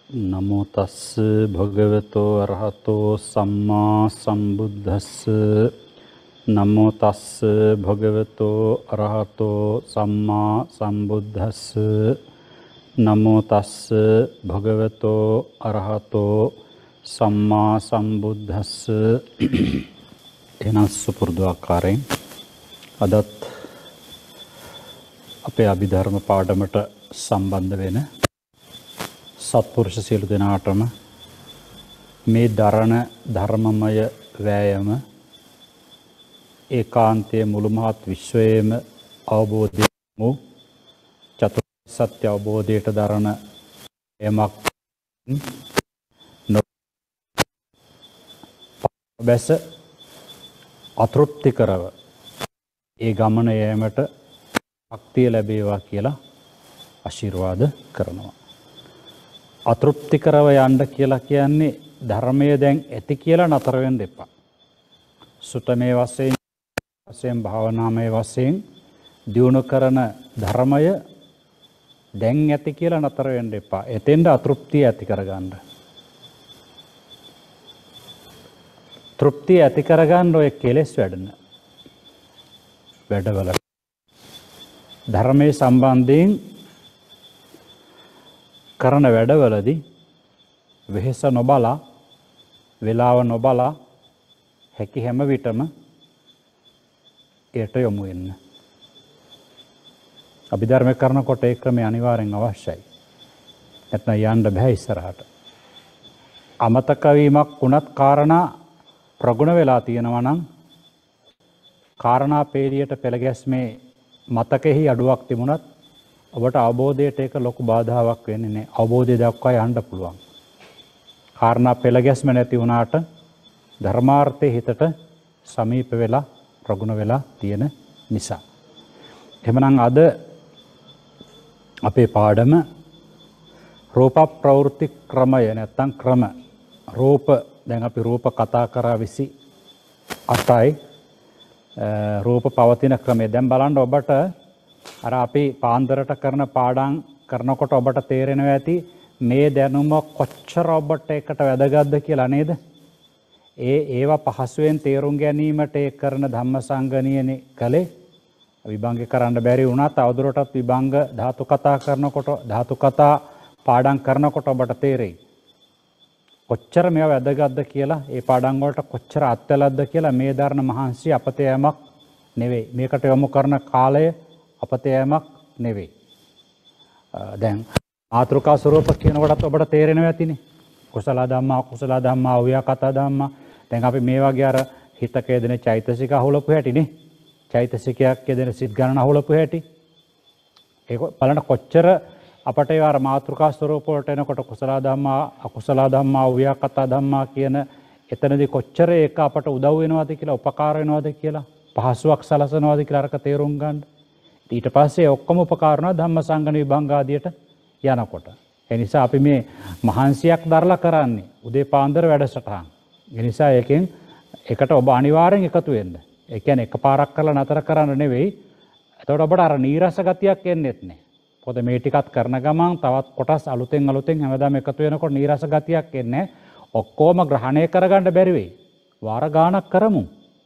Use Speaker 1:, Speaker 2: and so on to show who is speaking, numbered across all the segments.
Speaker 1: නමෝ තස්ස භගවතෝ අරහතෝ සම්මා සම්බුද්දස්ස නමෝ තස්ස භගවතෝ අරහතෝ සම්මා සම්බුද්දස්ස නමෝ තස්ස භගවතෝ අරහතෝ සම්මා සම්බුද්දස්ස එනස් සුපුරුදු ආකාරයෙන් අදත් අපේ අභිධර්ම පාඩමට සම්බන්ධ වෙන සත්පුරුෂ සියලු දෙනාටම මේ දරණ ධර්මමය වෑයම ඒකාන්තයේ මුළු මහත් විශ්වයේම අවබෝධය වූ චතුරාර්ය සත්‍ය අවබෝධයට දරණ යමක් නොබැස අතෘප්ති කරව ඒ ගමන යෑමට ශක්තිය ලැබේවා කියලා ආශිර්වාද කරනවා. අතෘප්ති කරව යන්න කියලා කියන්නේ ධර්මය දැන් ඇති කියලා නතර වෙන්න එපා. සුතමේ වශයෙන් භාවනාමය වශයෙන් දියුණු කරන ධර්මය දැන් ඇති කියලා නතර වෙන්න එපා. එතෙන්ද අතෘප්තිය ඇති කරගන්න. තෘප්තිය ඇති කරගන්න ඔය කෙලෙස් වැඩවල ධර්මයේ සම්බන්ධයෙන් කරන වැඩවලදී වෙහෙස නොබලා වේලාව නොබලා හැකි හැම විටම ඒට යොමු වෙන්න. අභිධර්ම කරනකොට ඒ ක්‍රමය අනිවාර්යෙන් අවශ්‍යයි. නැත්නම් යන්න බෑ ඉස්සරහට. අමතක වීමක් වුණත් කාරණා ප්‍රගුණ වෙලා තියෙනවා නම් කාරණා පේළියට පෙළ ගැස්මේ මතකෙහි අඩුවක් තිබුණත් ඔබට අවබෝධයට ඒක ලොකු බාධාවක් වෙන්නේ නැහැ. අවබෝධය දක්වා යන්න පුළුවන්. කාරණා පෙළ ගැස්ම නැති වුණාට ධර්මාර්ථයේ හිතට සමීප වෙලා ප්‍රගුණ වෙලා තියෙන නිසා. එහෙමනම් අද අපේ පාඩම රූප ප්‍රවෘත්ති ක්‍රමය නැත්තම් ක්‍රම. රූප දැන් අපි රූප කතා කරා 28යි. රූප පවතින ක්‍රමය. දැන් බලන්න ඔබට අර අපි පාන්දරට කරන පාඩම් කරනකොට ඔබට තේරෙනවා ඇති මේ දැනුම කොච්චර ඔබට එකට වැදගත්ද කියලා නේද? ඒවා පහසුවෙන් තේරුම් ගැනීමට ඒ කරන ධම්මසංගණියනේ කලේ විභංග කරන්න බැරි වුණා. තවදුරටත් විභංග ධාතු කතා කරනකොට ධාතු කතා පාඩම් කරනකොට ඔබට තේරෙයි. කොච්චර මේවා වැදගත්ද කියලා ඒ පාඩම් වලට කොච්චර අත්වලක්ද කියලා මේ දරන මහන්සිය අපතේ යමක් නෙවෙයි. මේකට යොමු කරන කාලය අපතේ යමක් නෙවෙයි. දැන් මාතෘකා ස්වරූප කියනකොටත් ඔබට තේරෙනවා ඇතිනේ. කුසල ධම්මා අකුසල ධම්මා ව්‍යාකත ධම්මා. දැන් අපි මේ වගේ අර හිතක යෙදෙන චෛතසික අහුලපු හැටිනේ. චෛතසිකයක් යෙදෙන සිත් ගණන අහුලපු හැටි. ඒක බලන්න කොච්චර අපට ඒ අර මාතෘකා ස්වරූප වලට එනකොට කුසල ධම්මා අකුසල ධම්මා ව්‍යාකත ධම්මා කියන එතනදී කොච්චර ඒක අපට උදව් වෙනවද කියලා උපකාර වෙනවද කියලා පහසුවක් සලසනවද කියලා අරක තේරුම් ගන්න. ඊට පස්සේ ඔක්කොම උපකාරණ ධම්මසංගණ විභංග ආදියට යනකොට. ඒ නිසා අපි මේ මහන්සියක් දරලා කරන්නේ උදේ පාන්දර වැඩසටහන්. ඒ නිසා එකෙන් එකට ඔබ අනිවාර්යෙන් එකතු වෙන්න. ඒ කියන්නේ එකපාරක් කරලා නතර කරන්න නෙවෙයි. එතකොට ඔබට අර නීරස ගතියක් එන්නේත් නැහැ. පොත මේ ටිකත් කරන ගමන් තවත් කොටස් අලුතෙන් හැමදාම එකතු වෙනකොට නීරස ගතියක් එන්නේ ඔක්කොම ග්‍රහණය කරගන්න බැරි වෙයි. වාර ගාණක් කරමු.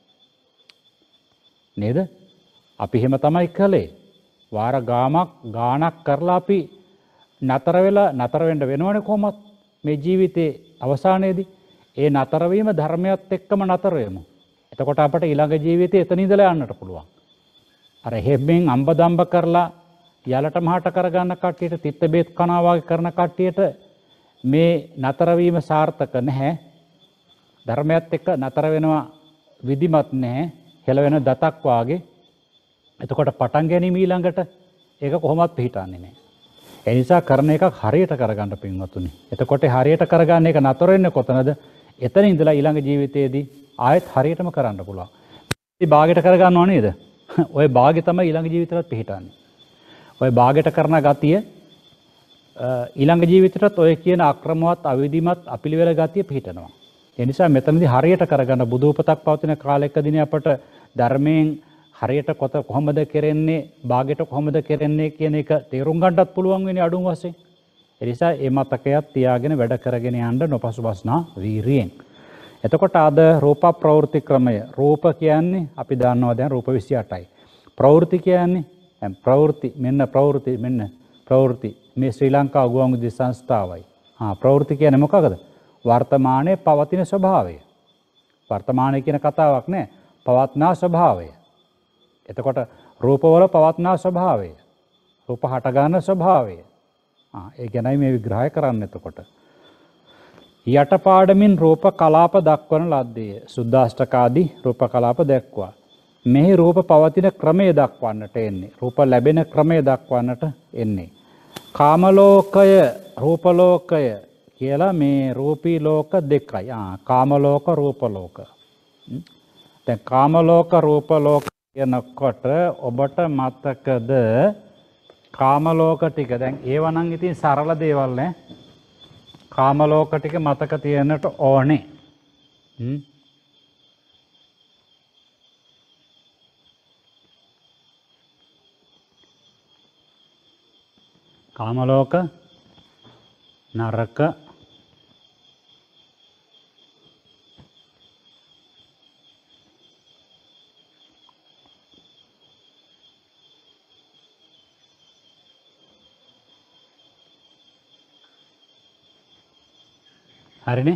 Speaker 1: නේද? අපි එහෙම තමයි කළේ. වාර ගාණක් කරලා අපි නතර වෙන්න වෙනවනේ කොහොමත් මේ ජීවිතේ අවසානයේදී ඒ නතර වීම ධර්මයත් එක්කම නතර වෙමු. එතකොට අපට ඊළඟ ජීවිතේ එතන ඉඳලා යන්නට පුළුවන්. අර හැබෙන් අම්බදම්බ කරලා යලට මහට කරගන්න කට්ටියට තිත්ත බේත් කනවා වගේ කරන කට්ටියට මේ නතර වීම සාර්ථක නැහැ. ධර්මයත් එක්ක නතර වෙනවා විධිමත් නැහැ. හෙලවෙන දතක් වාගේ. එතකොට පටන් ගැනීම ඊළඟට ඒක කොහොමවත් පිළිටන්නේ නැහැ. ඒ නිසා කරන එකක් හරියට කරගන්න පින්වතුනි. එතකොට හරියට කරගන්න එක නතර වෙන්නේ කොතනද? එතන ඉඳලා ඊළඟ ජීවිතයේදී ආයෙත් හරියටම කරන්න පුළුවන්. ඉතින් භාගයට කරගන්නව නේද? ওই භාගය තමයි ඊළඟ ජීවිතේට පිළිටන්නේ. ඔය භාගයට කරන ගතිය ඊළඟ ජීවිතේටත් ඔය කියන අක්‍රමවත් අවිධිමත් අපිලිවෙල ගතිය පිළිටනවා. ඒ නිසා මෙතනදී හරියට කරගන්න බුදු උපතක් පවතින කාලයකදී අපට ධර්මයෙන් හරියට කොහොමද කෙරෙන්නේ භාගයට කොහොමද කෙරෙන්නේ කියන එක තේරුම් ගන්නත් පුළුවන් වෙන්නේ අඩුම වශයෙන්. ඒ නිසා මේ මතකයක් තියාගෙන වැඩ කරගෙන යන්න නොපසුබස්නා වීරියෙන්. එතකොට අද රූප ප්‍රවෘත්ති ක්‍රමය රූප කියන්නේ අපි දන්නවා දැන් රූප 28යි. ප්‍රවෘත්ති කියන්නේ ප්‍රවෘත්ති මේ ශ්‍රී ලංකා ගුවන් විදුලි සංස්ථාවයි. ප්‍රවෘත්ති කියන්නේ මොකක්ද? වර්තමානයේ පවතින ස්වභාවය. වර්තමානයේ කියන කතාවක් නෑ. පවත්නා ස්වභාවය. එතකොට රූපවල පවත්නා ස්වභාවය. රූප හට ගන්න ස්වභාවය. ඒ ගැනයි මේ විග්‍රහය කරන්න. එතකොට යටපාඩමින් රූප කලාප දක්වන ලද්දේ. සුද්දාෂ්ටකාදී රූප කලාප දැක්වා. මෙහි රූප පවතින ක්‍රමය දක්වන්නට එන්නේ. රූප ලැබෙන ක්‍රමය දක්වන්නට එන්නේ. කාමලෝකය රූපලෝකය කියලා මේ රූපී ලෝක දෙකයි. කාමලෝක රූපලෝක. දැන් කාමලෝක රූපලෝක කියනකොට ඔබට මතකද කාමලෝක ටික? දැන් ඒව නම් ඉතින් සරල දේවල් නේ. කාමලෝක ටික මතක තියෙන්නට ඕනේ. කාමලෝක නරක හරිනේ.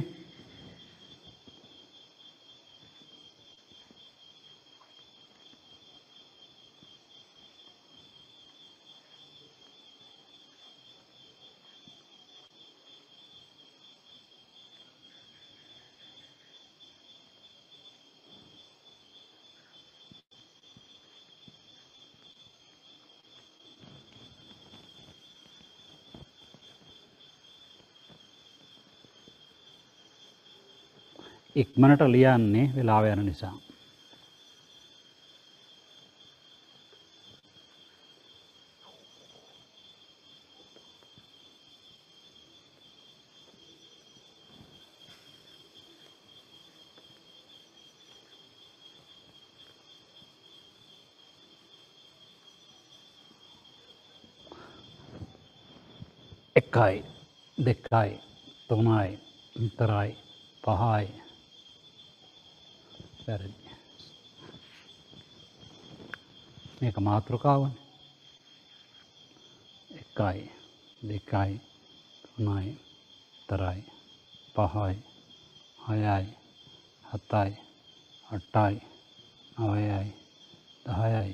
Speaker 1: ඉක්මනට ලියන්නේ වෙලාව යන නිසා. එකයි, දෙකයි, තුනයි, හතරයි, පහයි. මේක මාතෘකාවනේ. එකයි, දෙකයි, තුනයි, හතරයි, පහයි, හයයි, හතයි, අටයි, නවයයි, 10යි.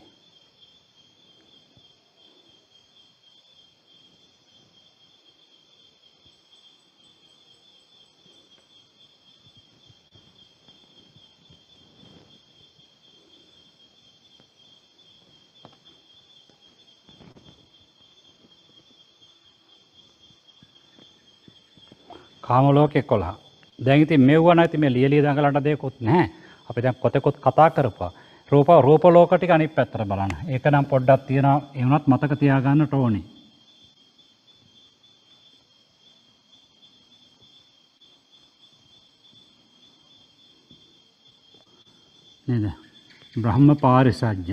Speaker 1: කාම ලෝකේ 11. දැන් ඉතින් මෙව්ව නැති මේ ලියලිය දඟලන්න දෙයක්වත් නැහැ. අපි දැන් කොතෙකුත් කතා කරපුවා. රූප ලෝක ටික අනිත් පැත්තට බලන්න. ඒක නම් පොඩ්ඩක් තියනවා. ඒ වුණත් මතක තියාගන්නට ඕනේ. නේද? බ්‍රහ්ම පාරිසජ්‍ය.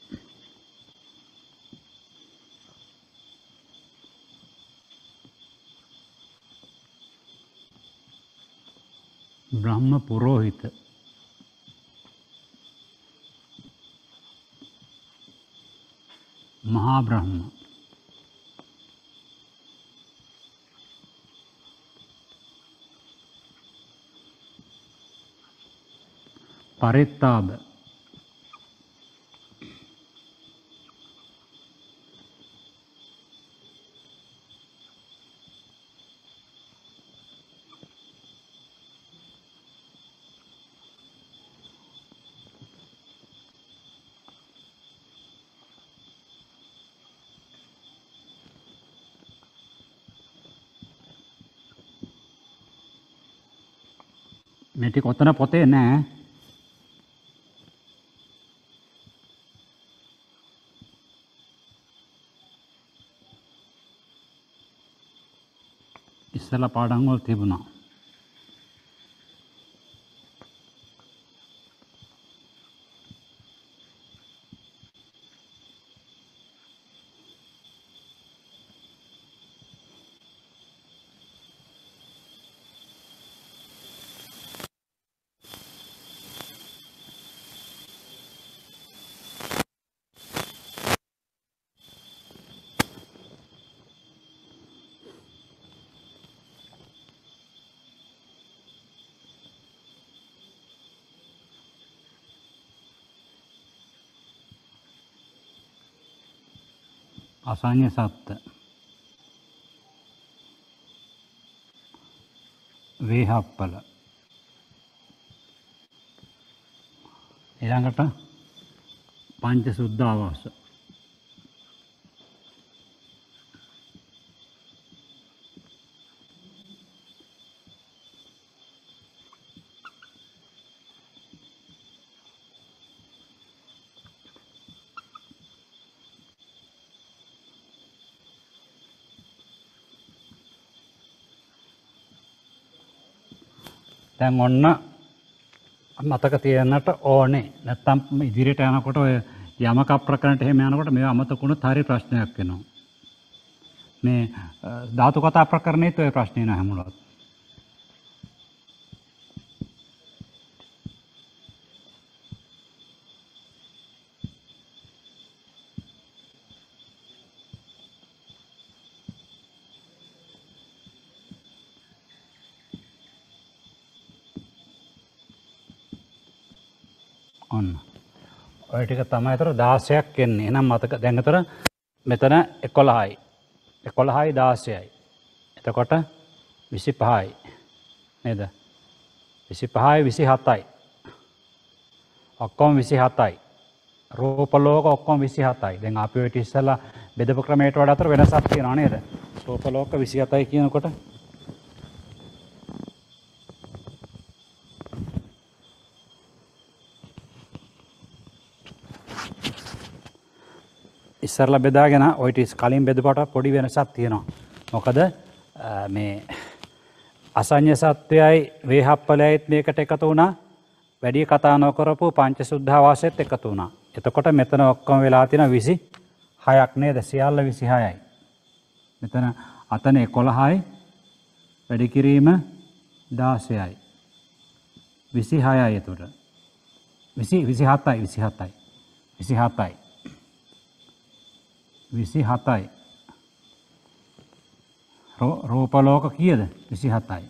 Speaker 1: බ්‍රහ්ම පුරෝහිත. මහා බ්‍රහ්ම. පරිත්තාබ. මේ ටික ඔතන පොතේ නෑ. ඉස්සලා පාඩම් වල තිබුණා. අසඤ්ඤ සත්ත්‍ය වේහප්පල ඊළඟට පංච සුද්ධාවාස දැන් ඔන්න මතක තියන්නට ඕනේ. නැත්තම් ඉදිරියට යනකොට ඔය යමක ප්‍රකරණට එහෙම යනකොට මේවා අමතකුණොත් හරි ප්‍රශ්නයක් වෙනවා. මේ ධාතු කතා ප්‍රකරණෙත් ඔය ප්‍රශ්නේ නෑ හැමෝටම. ඔන්න ඔය ටික තමයි අතර 16ක් එන්නේ. එහෙනම් මතක දැන් අතර මෙතන 11යි. 11යි 16යි. එතකොට 25යි. නේද? 25යි 27යි. ඔක්කොම 27යි. රූප ලෝක ඔක්කොම 27යි. දැන් අපි ඔය ඉස්සෙල්ලා බෙදපු ක්‍රමයට වඩා අතර වෙනසක් තියෙනවා නේද? රූප ලෝක 27යි කියනකොට ඉස්සරලා බෙදාගෙන ඔය ටික කලින් බෙදපුවට පොඩි වෙනසක් තියෙනවා. මොකද මේ අසඤ්ඤ සත්‍යයයි වේහප්පලයයිත් මේකට එකතු වුණා. වැඩි කතා නොකරපු පංචසුද්ධාවාසෙත් එකතු වුණා. එතකොට මෙතන ඔක්කොම වෙලා තියෙන 26ක් නේද? සියල්ල 26යි. මෙතන අතන 11යි වැඩි කිරීම 16යි. 26යි එතකොට. 27යි 27යි. 27යි. 27යි. රූප ලෝක කීයද? 27යි.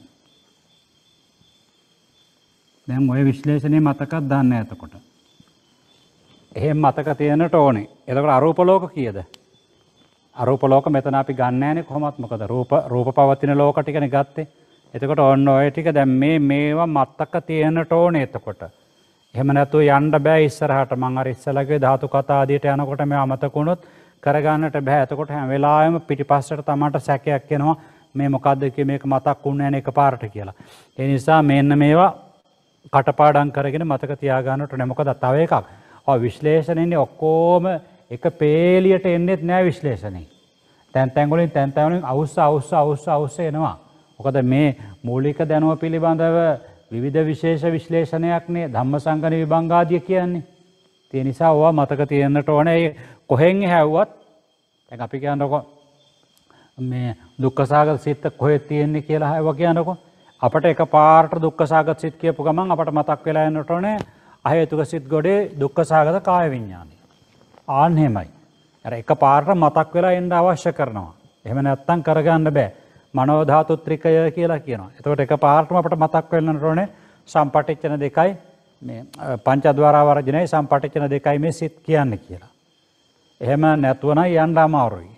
Speaker 1: දැන් ඔය විශ්ලේෂණය මතකක් දාන්න එතකොට. එහෙම මතක තියෙන්නට ඕනේ. එතකොට අරූප ලෝක කීයද? අරූප ලෝක මෙතන අපි ගන්න නැහැනේ කොහොමත්. මොකද රූප පවතින ලෝක ටිකනේ ගත්තේ. එතකොට ඔන්න ඔය ටික දැන් මේවා මතක තියෙන්නට ඕනේ එතකොට. එහෙම නැතුව යන්න බෑ ඉස්සරහට. මම අර ඉස්සලගේ ධාතු කතා ආදියට යනකොට මේ අමතක වුණොත් කරගන්නට බෑ. එතකොට හැම වෙලාවෙම පිටිපස්සට තමන්ට සැකයක් එනවා මේ මොකද්ද මේක මතක් වුණේ නැහැ එකපාරට කියලා. ඒ නිසා මෙන්න මේවා කටපාඩම් කරගෙන මතක තියාගන්නට ඕනේ. මොකද තව එකක්. ඔය විශ්ලේෂණයනේ ඔක්කොම එක පේලියට එන්නේත් නෑ විශ්ලේෂණේ. තැන් වලින් අවුස්ස එනවා. මොකද මේ මූලික දැනුම පිළිබඳව විවිධ විශේෂ විශ්ලේෂණයක් නේ ධම්මසංගණ විභංගාදිය කියන්නේ. ඒ නිසා ඕවා මතක තියෙන්නට ඕනේ. කොහෙන් හැව්වත් දැන් අපි කියනකො මේ දුක්ඛ සාගත සිත කොහෙද තියෙන්නේ කියලා හැව කියනකො අපට එකපාරට දුක්ඛ සාගත සිත කියපු ගමන් අපට මතක් වෙලා යන්නට ඕනේ අහේතුක සිත් ගොඩේ දුක්ඛ සාගත කාය විඥානය. ආන් එහෙමයි. අර එකපාරට මතක් වෙලා එන්න අවශ්‍ය කරනවා. එහෙම නැත්තම් කරගන්න බෑ. මනෝ ධාතු ත්‍රිකය කියලා කියනවා. එතකොට එකපාරටම අපට මතක් වෙන්නට ඕනේ සම්පටිච්ඡන දෙකයි මේ පංචද්වාර වර්ජනයේ සම්පටිච්ඡන දෙකයි මේ සිත් කියන්නේ කියලා. එහෙම නැතුව නම් යන්න අමාරුයි.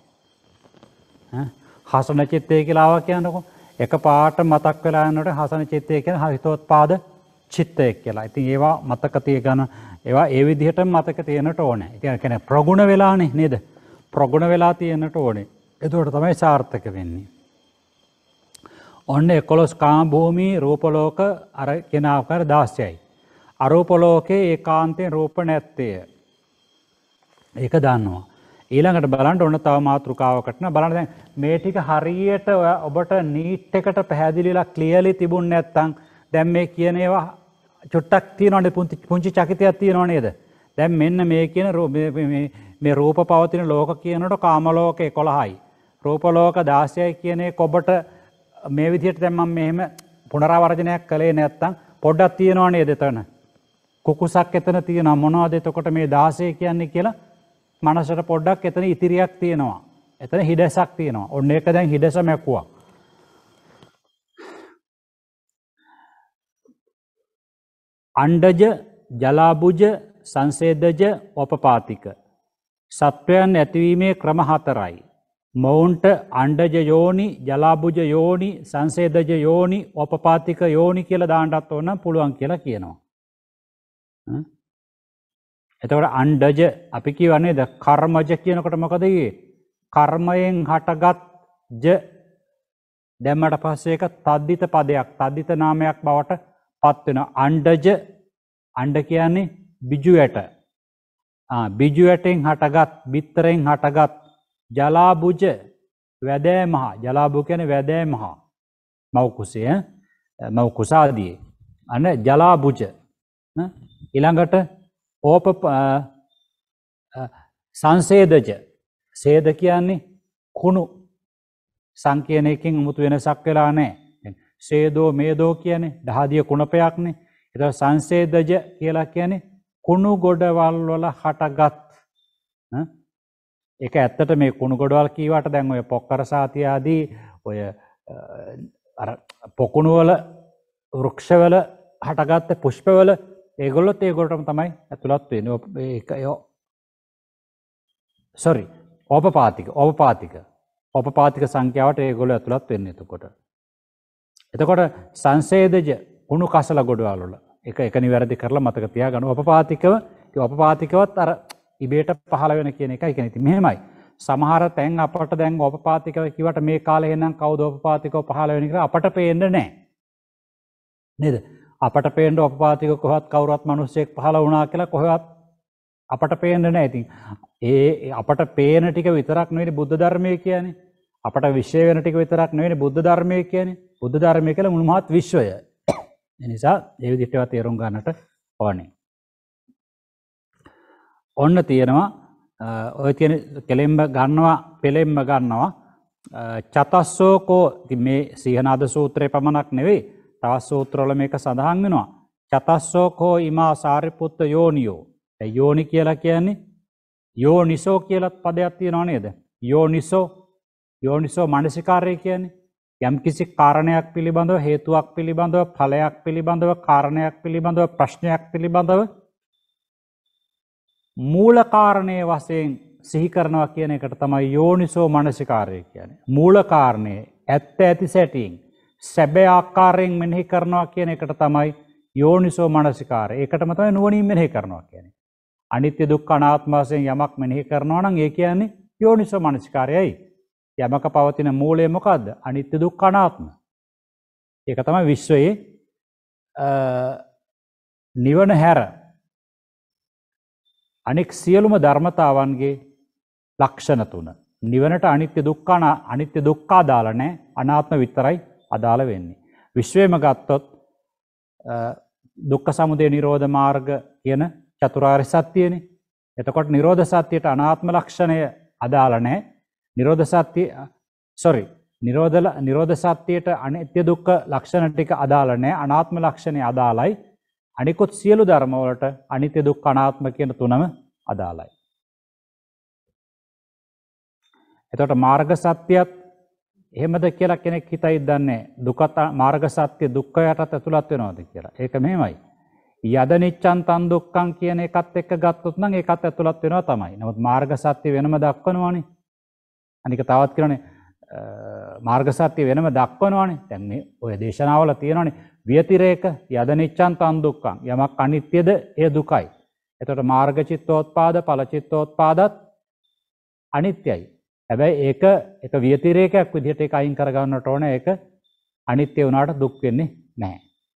Speaker 1: හසන චිත්තය කියලා ආවා කියනකො එකපාරට මතක් වෙලා යනකොට හසන චිත්තය කියන්නේ හිතෝත්පාද චිත්තය කියලා. ඉතින් ඒවා මතක තියගන්න ඒවා ඒ විදිහටම මතක තියෙන්නට ඕනේ. ඒ කියන්නේ ප්‍රගුණ වෙලානේ නේද? ප්‍රගුණ වෙලා තියෙන්නට ඕනේ. එතකොට තමයි සාර්ථක වෙන්නේ. ඔන්න 11 කාම භූමි රූප ලෝක අර කියන ආකාර 16යි. අරූප ලෝකේ ඒකාන්තයෙන් රූප නැත්තේ. ඒක දන්නවා. ඊළඟට බලන්න ඕන තව මාතෘකාවකට න බලන්න දැන් මේ ටික හරියට ඔබට නීට් එකට පැහැදිලිලා ක්ලියර්ලි තිබුණ නැත්නම් දැන් මේ කියන ඒවා චුට්ටක් තියෙනවනේ පුංචි චකිතයක් තියෙනව නේද? දැන් මෙන්න මේ කියන මේ රූප පවතින ලෝක කියනකොට කාම ලෝක 11යි. රූප ලෝක 16යි කියන එක ඔබට මේ විදිහට දැන් මම මෙහෙම පුනරාවර්ජනයක් කළේ නැත්නම් පොඩ්ඩක් තියෙනව නේද එතන? කුකුසක් එතන තියෙනවා මොනවද එතකොට මේ 16 කියන්නේ කියලා මනසට පොඩ්ඩක් එතන ඉතිරියක් තියෙනවා. එතන හිඩැසක් තියෙනවා. ඔන්න ඒක දැන් හිඩැස මැකුවා. අණ්ඩජ, ජලාබුජ, සංසේදජ, උපපාතික. සත්වයන් ඇතිවීමේ ක්‍රම 4යි. මොවුන්ට අණ්ඩජ යෝනි, ජලාබුජ යෝනි, සංසේදජ යෝනි, ඕපපාතික යෝනි කියලා දාන්නත් ඕන පුළුවන් කියලා කියනවා. එතකොට අණ්ඩජ අපි කියවන්නේ ද කර්මජ කියනකොට මොකද කියේ? කර්මයෙන් හටගත් ජ දැම්මට පස්සේ ඒක තද්දිත පදයක්, තද්දිත නාමයක් බවට පත් වෙනවා. අණ්ඩජ, අණ්ඩ කියන්නේ බිජු ඇට. බිජු ඇටෙන් හටගත්, බිත්තරෙන් හටගත්, ජලාබුජ වැදෑමහා, ජලාබු කියන්නේ වැදෑමහා මව්කුසේ, මව්කුසාදී අන්න ජලාබුජ. ඊළඟට ඕප සංසේදජ, සේද කියන්නේ කුණු, සංකේනයකින් උමුතු වෙනසක් වෙලා නැහැ. සේදෝ මේදෝ කියන්නේ දහදිය කුණපයක්නේ. ඒතකොට සංසේදජ කියලා කියන්නේ කුණු ගොඩවල් වල හටගත්. ඒක ඇත්තට මේ කුණු ගොඩවල් කීවට දැන් ඔය පොක්කර සාතිය ආදී ඔය අර පොකුණු වල වෘක්ෂවල හටගත්ත පුෂ්පවල ඒගොල්ලොත් ඒගොල්ලටම තමයි ඇතුළත් වෙන්නේ. ඒක sorry ඕපපාතික සංඛ්‍යාවට ඒගොල්ලෝ ඇතුළත් වෙන්නේ එතකොට. එතකොට සංසේදජ කුණු කසල ගොඩවල් වල එක නිවැරදි කරලා මතක තියාගන්න. ඕපපාතිකවත් අර ඉබේට පහළ වෙන කියන එකයි කියන්නේ. ඉතින් මෙහෙමයි. සමහර තැන් අපට දැන් ඕපපාතිකව කිව්වට මේ කාලේ එනම් කවුද ඕපපාතිකව පහළ වෙන්නේ කියලා අපට පේන්නේ නැහැ. නේද? අපට පේන්න ඕපපාතිකව කොහොත් කවුරුත් මිනිස්සෙක් පහළ වුණා කියලා කොහොත් අපට පේන්නේ නැහැ. ඉතින් ඒ අපට පේන ටික විතරක් නෙවෙයි බුද්ධ ධර්මයේ කියන්නේ. අපට විශ්ය වෙන ටික විතරක් නෙවෙයි බුද්ධ ධර්මයේ කියන්නේ. බුද්ධ ධර්මය කියලා මුළු මහත් විශ්වය. ඒ නිසා ඒ විදිහට ඒවා තේරුම් ගන්නට ඕනේ. ඔන්න තියෙනවා ඔය තියෙන කෙලෙම්බ ගන්නවා, පෙලෙම්බ ගන්නවා. චතස්සෝකෝ, ඉතින් මේ සීහනාද සූත්‍රයේ පමණක් නෙවෙයි තවත් සූත්‍රවල මේක සඳහන් වෙනවා. චතස්සෝකෝ ඉමා සාරිපුත්ත යෝනියෝ. යෝනි කියලා කියන්නේ යෝනිසෝ කියලත් පදයක් තියෙනවා නේද? යෝනිසෝ මානසිකාර්යය කියන්නේ යම් කිසි කාරණයක් පිළිබඳව, හේතුවක් පිළිබඳව, ඵලයක් පිළිබඳව, කාරණයක් පිළිබඳව, ප්‍රශ්නයක් පිළිබඳව මූල කාරණයේ වශයෙන් සිහි කරනවා කියන එකට තමයි යෝනිසෝ මානසිකාර්යය කියන්නේ. මූල කාරණේ ඇත්ත ඇති සැටියෙන් සැබෑ ආකාරයෙන් මෙනෙහි කරනවා කියන එකට තමයි යෝනිසෝ මානසිකාර්යය. ඒකටම තමයි නුවණින් මෙනෙහි කරනවා කියන්නේ. අනිත්‍ය දුක්ඛ අනාත්ම වශයෙන් යමක් මෙනෙහි කරනවා නම් ඒ කියන්නේ යෝනිසෝ මානසිකාර්යයයි. යමක පවතින මූලය මොකද්ද? අනිත්‍ය දුක්ඛ අනාත්ම. ඒක තමයි විශ්වයේ නිවන හැර අනෙක් සියලුම ධර්මතාවන්ගේ ලක්ෂණ තුන. නිවනට අනිත්‍ය දුක්ඛ අදාළ නැහැ, අනාත්ම විතරයි අදාළ වෙන්නේ. විශ්වයම ගත්තොත් දුක්ඛ සමුදය නිරෝධ මාර්ග කියන චතුරාර්ය සත්‍යයනේ. එතකොට නිරෝධ සත්‍යයට අනාත්ම ලක්ෂණය අදාළ නැහැ. නිරෝධ සත්‍යයට අනිත්‍ය දුක්ඛ ලක්ෂණ ටික අදාළ නැහැ, අනාත්ම ලක්ෂණය අදාළයි. අනිකුත් සියලු ධර්ම වලට අනිත්‍ය දුක්ඛ අනාත්ම කියන තුනම අදාළයි. එතකොට මාර්ග සත්‍යයත් එහෙමද කියලා කෙනෙක් හිතයි දන්නේ දුකට මාර්ග සත්‍ය දුක්ඛයටත් ඇතුළත් වෙනවද කියලා. ඒක මෙහෙමයි. යද නිච්ඡන් තන් දුක්ඛං කියන එකත් එක්ක ගත්තොත් නම් ඒකත් ඇතුළත් වෙනවා තමයි. නමුත් මාර්ග සත්‍ය වෙනම දක්වනවානේ. අනික තවත් කියනවානේ මාර්ග සත්‍ය වෙනම දක්වනවානේ. දැන් මේ ඔය දේශනාවල තියෙනවානේ වියතිරේක යද නිච්ඡන් තන් දුක්ඛං. යමක් අනිත්‍යද ඒ දුකයි. එතකොට මාර්ග චිත්තෝත්පාද ඵල චිත්තෝත්පාදත් අනිත්‍යයි. හැබැයි ඒක වියතිරේකයක් විදිහට ඒක අයින් කරගන්නට ඕනේ. ඒක අනිත්‍ය වුණාට දුක් වෙන්නේ නැහැ.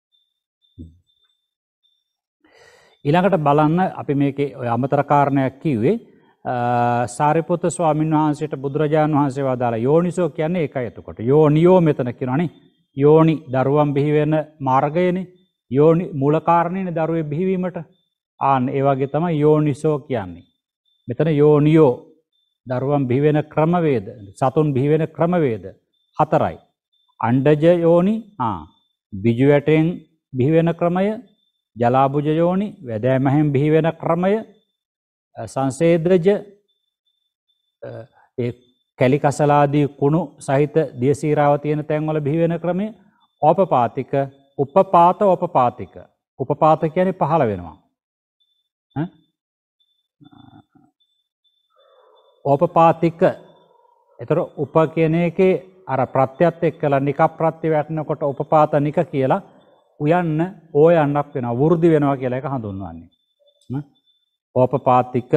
Speaker 1: ඊළඟට බලන්න අපි මේකේ ඔය අමතර කාරණයක් කිව්වේ සාරිපුත්ත ස්වාමීන් වහන්සේට බුදුරජාණන් වහන්සේ වදාලා යෝනිසෝ කියන්නේ ඒකයි. එතකොට යෝනියෝ මෙතන කියනවනේ. යෝනි දරුවන් බිහි වෙන මාර්ගයනේ. යෝනි මූල කාරණේනේ දරුවේ බිහිවීමට. ඒ වගේ තමයි යෝනිසෝ කියන්නේ. මෙතන යෝනියෝ දරුවන් බිහි වෙන ක්‍රමවේද, සතුන් බිහි වෙන ක්‍රමවේද 4යි. අණ්ඩජ යෝනි, බිජු ඇටෙන් බිහි වෙන ක්‍රමය, ජලාබුජ යෝනි, වැදෑමෙන් බිහි වෙන ක්‍රමය, සංසේද්‍රජ ඒ කැලි කසලාදී කුණු සහිත දියසීරාව තියෙන තැන්වල බිහි වෙන ක්‍රමය, ඕපපාතික, උපපාත. උපපාත කියන්නේ පහළ වෙනවා. ඕපපාතික එතකොට උප කියන එකේ අර ප්‍රත්‍යත් එක්කලා නික ප්‍රත්‍ය වැටෙනකොට උපපාත නික කියලා උයන්න ඕයන්නක් වෙනවා වෘද්ධි වෙනවා කියලා එක හඳුන්වන්නේ. ඕපපාතික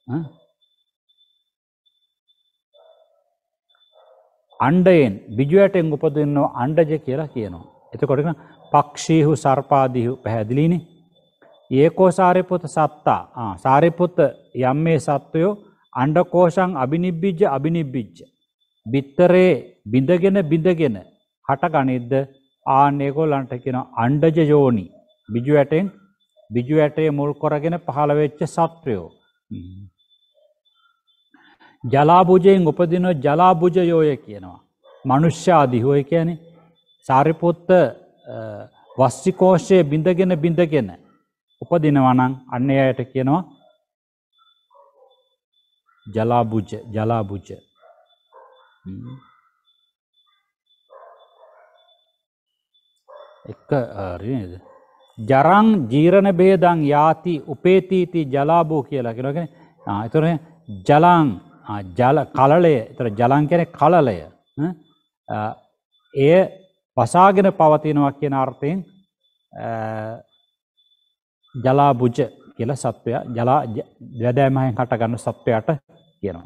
Speaker 1: අණ්ඩයෙන් බිජු ඇටෙන් උපදින්නව අණ්ඩජ කියලා කියනවා. එතකොට පක්ෂීහු සර්පාදීහු පැහැදිලිනේ. ඒකෝ සාරිපුත සත්තා සාරිපුත යම් මේ සත්වයෝ අණ්ඩකෝෂං අබිනිබ්බිජ්ජ බිත්තරේ බිඳගෙන හට ගනිද්ද ආන්න ඒගොල්ලන්ට කියනවා අණ්ඩජ යෝනි. බිජු ඇටේ මුල් කරගෙන පහළ වෙච්ච සත්වයෝ. ජලාබුජයෙන් උපදින ජලාබුජයෝය කියනවා. මනුෂ්‍ය ආදී හොය කියන්නේ සාරිපුත්ත වස්සිකෝෂයේ බිඳගෙන උපදිනවා නම් අන්න එයාට කියනවා ජලාබුජ. එක නේද? ජරං ජීරණ භේදං යාති උපේතිති ජලාබෝ කියලා කියනවා. ඒතර ජලං ජල කලලය. ඒතර ජලං කියන්නේ කලලය. එය වසාගෙන පවතිනවා කියන අර්ථයෙන් ජලාබුජ කියලා සත්වයා වැදෑමෙන් හට ගන්න සත්වයාට කියනවා.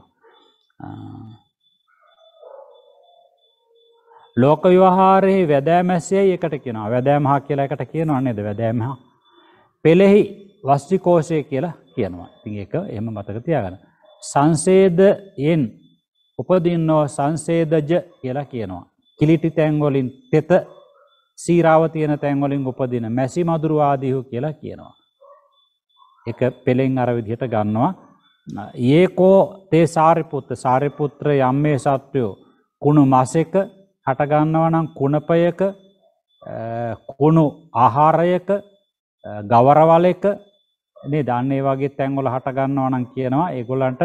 Speaker 1: ලෝක විවහාරයේ වැදෑමැස්සයයි එකට කියනවා. වැදෑමහා කියලා එකට කියනවා නේද? වැදෑමහා. පෙළෙහි වස්තිකෝෂය කියලා කියනවා. ඉතින් ඒක එහෙම මතක තියාගන්න. සංසේදයෙන් උපදින්නෝ සංසේදජ කියලා කියනවා. කිලිටි තැන් වලින් තෙත සීරාව තියෙන තැන් වලින් උපදින මැසි මදුරු ආදීහු කියලා කියනවා. ඒක පෙළෙන් අර විදිහට ගන්නවා. ඒකෝ තේ සාරිපුත්‍ර යම්මේ සත්වයෝ කුණු මසෙක හට ගන්නවා නම් කුණපයක කුණු ආහාරයක ගවරවලක නේද? අන්න ඒ වගේ තැන්වල හට ගන්නවා නම් කියනවා ඒගොල්ලන්ට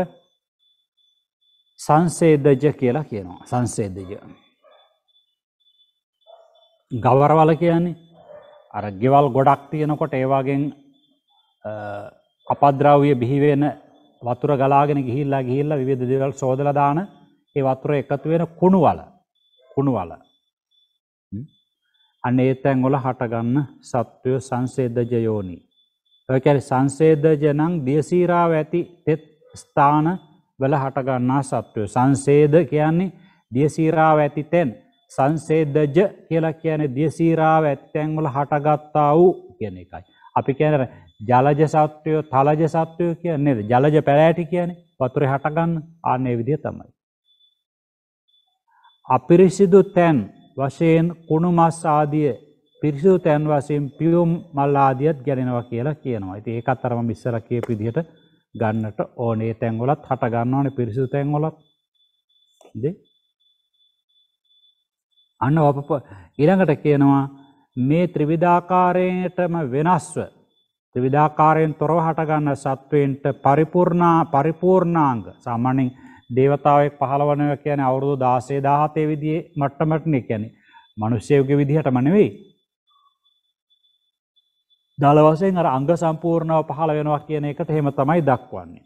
Speaker 1: සංසේදජ කියලා කියනවා. සංසේදජ. ගවරවල කියන්නේ අර ගෙවල් ගොඩක් තියෙනකොට ඒ වගේ අපද්‍රව්‍ය බිහි වෙන වතුර ගලාගෙන ගිහිල්ලා විවිධ දේවල් සෝදලා දාන ඒ වතුර එකතු වෙන කුණු වල. අන්න ඒ තැන් වල හට ගන්න සත්වය සංසේදජ යෝනි. ඒ කියන්නේ සංසේදජ නම් දියසීරාව ඇති තෙත් ස්ථාන වල හට ගන්නා සත්වය. සංසේද කියන්නේ දියසීරාව ඇති තැන්. සංසේදජ කියලා කියන්නේ දියසීරාව ඇති තැන් වල හටගත්තා වූ කියන එකයි. අපි කියන්නේ ජලජ සත්වයෝ තලජ සත්වයෝ කියන්නේ නේද? ජලජ පැලෑටි කියන්නේ වතුරේ හට ගන්න ආන්න ඒ විදිය තමයි. අපිරිසිදු තැන් වශයෙන් කුණු මස් ආදිය පිරිසිදු තැන් වශයෙන් පියුම් මල් ආදියත් ගැලෙනවා කියලා කියනවා. ඉතින් ඒකත් අර මම ඉස්සර කියපු විදිහට ගන්නට ඕනේ. තැන් වලත් හට ගන්නවනේ පිරිසිදු තැන් වලත්. ඉතින් අන්න ඊළඟට කියනවා මේ ත්‍රිවිධාකාරයටම වෙනස්ව ත්‍රිවිධාකාරයෙන් තොරව හට ගන්න සත්වයින්ට පරිපූර්ණාංග සාමාන්‍යයෙන් දේවතාවෙක් පහළ වෙනවා කියන්නේ අවුරුදු 16 17 විදිහේ මට්ටමටනේ කියන්නේ. මිනිස්සෙකුගේ විදිහටම නෙවෙයි. දාල වශයෙන් අර අංග සම්පූර්ණව පහළ වෙනවා කියන එකට එහෙම තමයි දක්වන්නේ.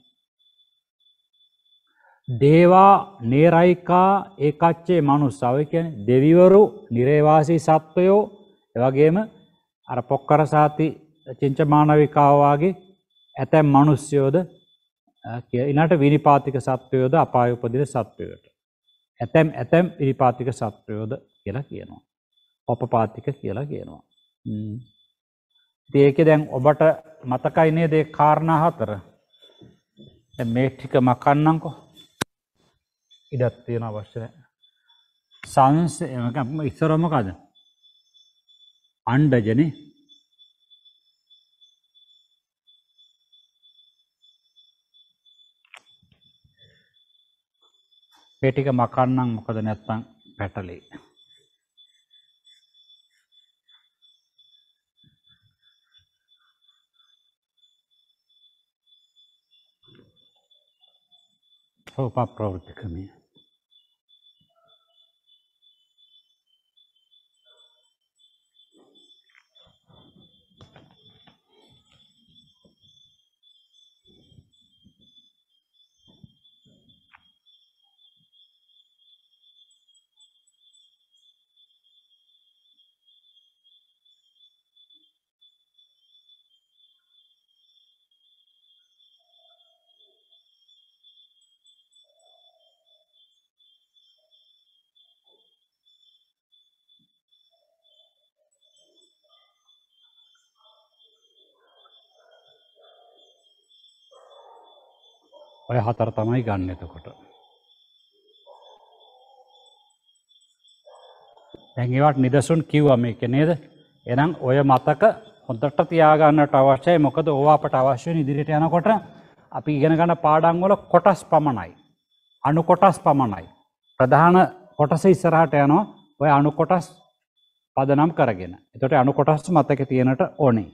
Speaker 1: දේවා නේරයිකා ඒකච්චේ මනුස්සව කියන්නේ දෙවිවරු නිරේවාසී සත්වයෝ එවැගේම අර පොක්කර සාති චින්චමානවිකාව වාගේ ඇතැම් මිනිස්යෝද ඊළාට විනිපාතික සත්වයෝද අපාය උපදින සත්වයෝට ඇතැම් විනිපාතික සත්වයෝද කියලා කියනවා. උපපාතික කියලා කියනවා. ඉතින් ඒකේ දැන් ඔබට මතකයි නේද ඒ කාරණා හතර? දැන් මේ ටික මකන්නම්කෝ. ඉඩක් තියෙන අවශ්‍ය නැහැ. ඉස්සර මොකද? අණ්ඩජනේ. මේ ටික මකන්නම් මොකද නැත්තම් පැටලෙයි. ප්‍රවෘත්තිකමය. ඔය හතර තමයි ගන්න එතකොට. දැන් ඒවට නිදසුන් කිව්වා මේක නේද? එහෙනම් ඔය මතක හොඳට තියාගන්නට අවශ්‍යයි. මොකද ඕවා අපට අවශ්‍ය වෙන ඉදිරියට යනකොට අපි ඉගෙන ගන්න පාඩම් වල කොටස් පමණයි. අණු කොටස් පමණයි. ප්‍රධාන කොටස ඉස්සරහට යනවා. ඔය අණු කොටස් පදනම් කරගෙන. එතකොට අණු කොටස් මතකේ තියෙනට ඕනේ.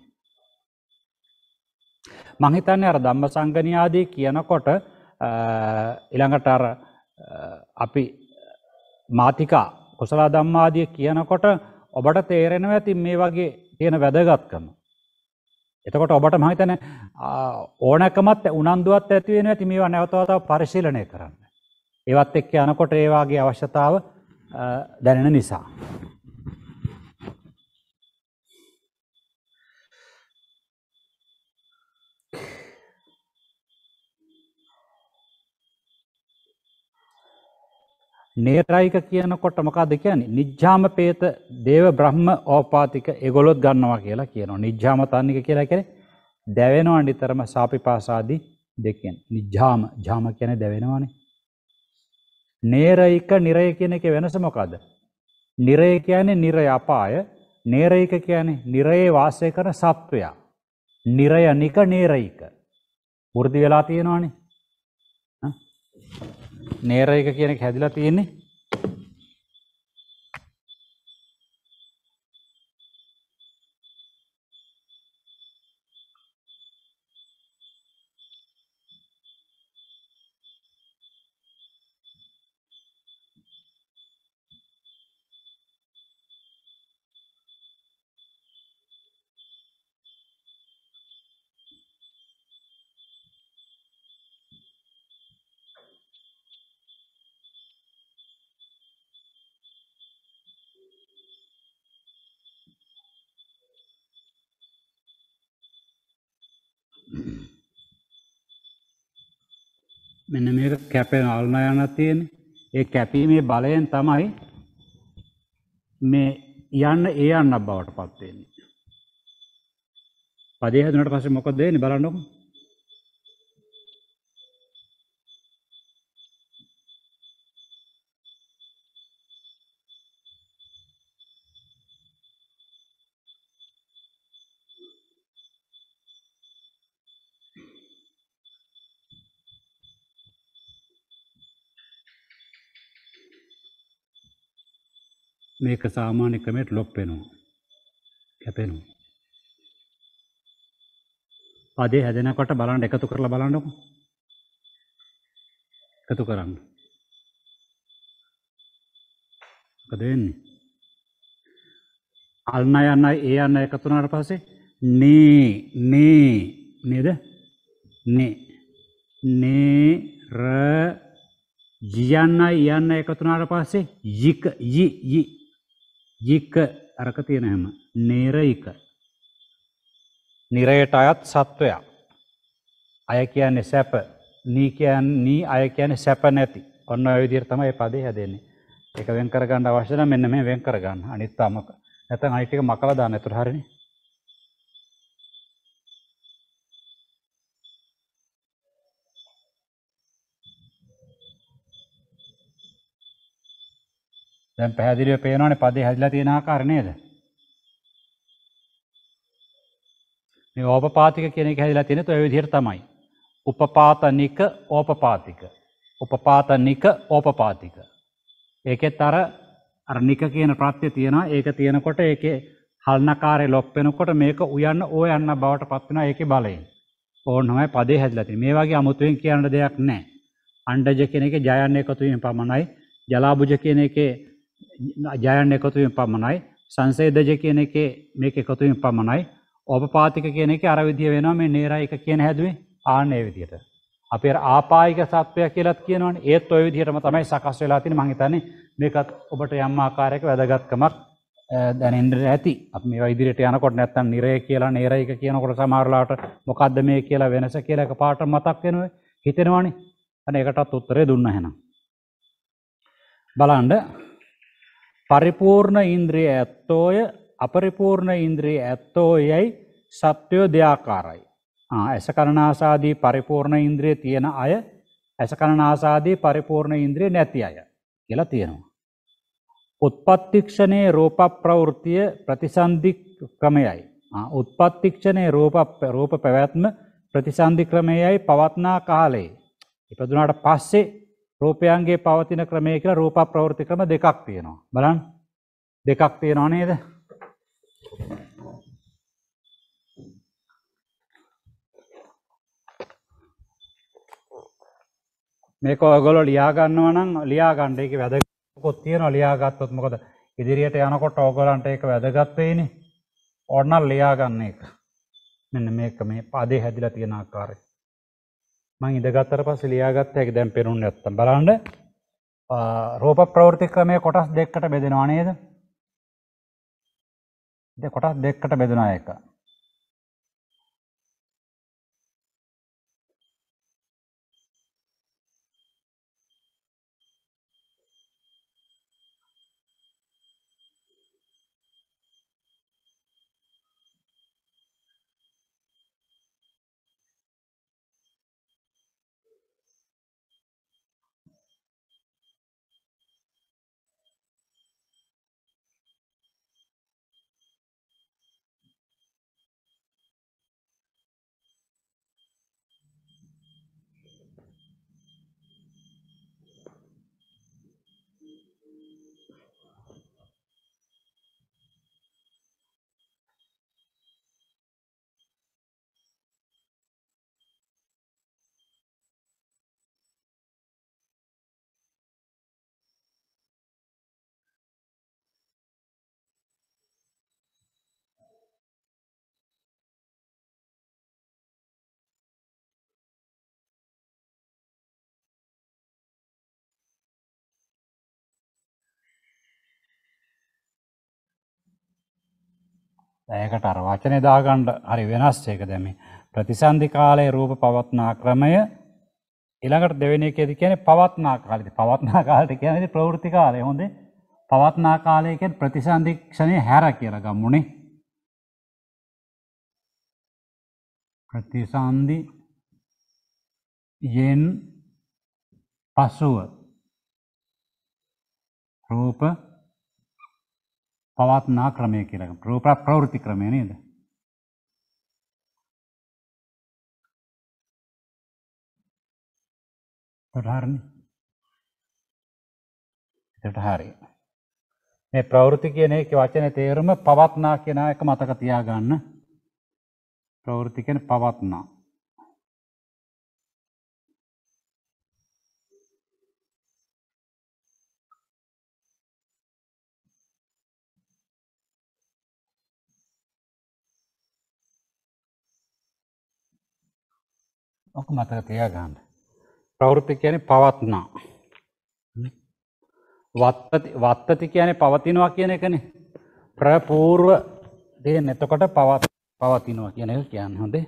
Speaker 1: මං හිතන්නේ අර ධම්මසංගණියාදී කියනකොට ඊළඟට අර අපි මාතිකා කුසල ධම්මාදී කියනකොට ඔබට තේරෙනවා ඇති මේ වගේ තියෙන වැදගත්කම. එතකොට ඔබට මම හිතන්නේ ඕනෑකමත් උනන්දුවත් ඇති වෙනවා ඇති මේවා නැවත වතාවක් පරිශීලනය කරන්න. ඒවත් එක්ක යනකොට ඒ වගේ අවශ්‍යතාව දැනෙන නිසා. නේරයික කියනකොට මොකක්ද කියන්නේ? නිජ්ජාම පේත දේව බ්‍රහ්ම ඕපාතික ඒගොල්ලොත් ගන්නවා කියලා කියනවා. නිජ්ජාම තන්නික කියලා කියන්නේ දැවෙනවා නිතරම සාපිපාසාදී දෙකෙන්. නිජ්ජාම ජාම කියන්නේ දැවෙනවානේ. නේරයික නිරය කියන එකේ වෙනස මොකද්ද? නිරය කියන්නේ නිරය අපාය. නේරයික කියන්නේ නිරයේ වාසය කරන සත්වයා. නිරය නික නේරයික. වෘද්ධි වෙලා තියෙනවානේ. නේරයික කියන එක හැදිලා තියෙන්නේ මෙන්න මේක කැපෙන අල්නයනක් තියෙන්නේ. ඒ කැපීමේ බලයෙන් තමයි මේ යන්න ඒ යන්න බවට පත් වෙන්නේ. පදේ හැදුනට පස්සේ මොකද වෙන්නේ බලන්නකො. මේක සාමාන්‍ය ක්‍රමයට ලොප් වෙනවා. කැපෙනවා. පදේ හැදෙනකොට බලන්න එකතු කරලා බලන්නකො. එකතු කරන්න. මොකද වෙන්නේ? අල්න යන්නයි ඒ යන්න එකතු වුණාට පස්සේ නේ නේද? නේ ර යන්නයි යන්න එකතු වුණාට පස්සේ yiක අරක තියෙන හැම නේරයික. නිරයට අයත් සත්වයා. අය කියන්නේ සැප. නී අය කියන්නේ සැප නැති. ඔන්න ඔය විදිහට තමයි මේ පදේ හැදෙන්නේ. ඒක වෙන් කරගන්න අවශ්‍ය නම් මෙන්න මේ වෙන් කරගන්න. අනිත් තමක. නැත්නම් අනිත් ටික මකලා දාන්න. ඒතර හරිනේ. දැන් පැහැදිලිව පේනවනේ පදේ හැදිලා තියෙන ආකාරය නේද? මේ ඕපපාතික කියන එක හැදිලා තියෙන්නේ ඔය විදිහට තමයි. උපපාතනික ඕපපාතික. උපපාතනික ඕපපාතික. ඒකෙත් අර නික කියන ප්‍රත්‍ය තියෙනවා. ඒක තියෙනකොට ඒකේ හල්නකාරේ ලොප් වෙනකොට මේක උයන්න යන්න බවට පත් වෙනවා ඒකේ බලයෙන්. ඕනමයි පදේ හැදිලා තියෙන්නේ. මේ වගේ අමුතුවෙන් කියන්න දෙයක් නැහැ. අණ්ඩජ කියන එකේ ජයන්න එකතු වීම පමණයි. ජලාබුජ කියන එකේ ජයන්න එකතු වීම පමණයි. සංසේදජ කියන එකේ මේක එකතු වීම පමණයි. ඕපපාතික කියන එකේ අර විදිය වෙනවා මේ නේරයික කියන හැදුවේ ආන්න ඒ විදියට. අපි අර ආපායික සත්වය කියලාත් කියනවනේ. ඒත් ওই විදිහටම තමයි සකස් වෙලා තියෙන්නේ. මම හිතන්නේ මේකත් ඔබට යම් ආකාරයක වැදගත්කමක් දැනෙන්න ඇති. අපි මේවා ඉදිරියට යනකොට නැත්තම් නිරය කියලා නේරයික කියනකොට සමහරලාට මොකද්ද මේ කියලා වෙනස කියලා එකපාරට මතක් වෙනවා. හිතෙනවනේ. අනේ ඒකටත් උත්තරේ දුන්නා එහෙනම්. බලන්න පරිපූර්ණ ඉන්ද්‍රිය ඇත්තෝය අපරිපූර්ණ ඉන්ද්‍රිය ඇත්තෝයයි සත්‍යෝ දෙආකාරයි. ඇස කරනාසාදී පරිපූර්ණ ඉන්ද්‍රිය තියෙන අය ඇස කන නාසය ආදී පරිපූර්ණ ඉන්ද්‍රිය නැති අය කියලා තියෙනවා. උත්පත්ති ක්ෂණයේ රූප ප්‍රවෘත්තිය ප්‍රතිසන්දි ක්‍රමයයි. උත්පත්ති ක්ෂණයේ රූප පැවැත්ම ප්‍රතිසන්දි ක්‍රමයයි පවත්නා කාලේ. ඉපදුනාට පස්සේ රූපයන්ගේ පවතින ක්‍රමය කියලා රූප ප්‍රවෘත්ති ක්‍රම දෙකක් තියෙනවා. බලන්න. දෙකක් තියෙනවා නේද? මේක ඔයගොල්ලෝ ලියා ගන්නවා නම් ලියා ගන්න. ඒකේ වැදගත්කමක් තියෙනවා ලියා ගත්තොත්. මොකද ඉදිරියට යනකොට ඔයගොල්ලන්ට ඒක වැදගත් වෙයිනේ. ඕනනම් ලියා ගන්න එක. මෙන්න මේක මේ පදේ හැදිලා තියෙන ආකාරය. මම ඉඳගත්තට පස්සේ ලියාගත්ත එක දැන් පෙනුනේ නැත්තම් බලන්න. රූප ප්‍රවෘත්ති ක්‍රමයේ කොටස් දෙකකට බෙදෙනවා නේද? කොටස් දෙකකට බෙදෙනවා එක. ඒකට අර වචනේ දාගන්න හරි වෙනස් එක දැන් මේ ප්‍රතිසන්දි කාලයේ රූප පවත්නා ක්‍රමය ඊළඟට දෙවෙනි එකේදී කියන්නේ පවත්නා කාලෙදී. පවත්නා කාලයට කියන්නේ ප්‍රවෘත්ති කාලය. හොඳේ. පවත්නා කාලය කියන්නේ ප්‍රතිසන්දි ක්ෂණේ හැර කියලා ගමුනේ. ප්‍රතිසන්දි යෙන් පසුව රූප පවත්නා ක්‍රමය කියලා. රූප ප්‍රවෘත්ති ක්‍රමය නේද? හරිනේ. ඒකට හරි. මේ ප්‍රවෘත්ති කියන එකේ වචනේ තේරුම පවත්නා කියන එක මතක තියාගන්න. ප්‍රවෘත්ති කියන්නේ පවත්නා. ඔක මතක තියාගන්න. ප්‍රවෘත්ති කියන්නේ පවත්නා. වත්තති කියන්නේ පවතිනවා කියන එකනේ. ප්‍රපූර්ව දෙන්නේ. එතකොට පවතිනවා කියන එක කියන්නේ. හොඳේ.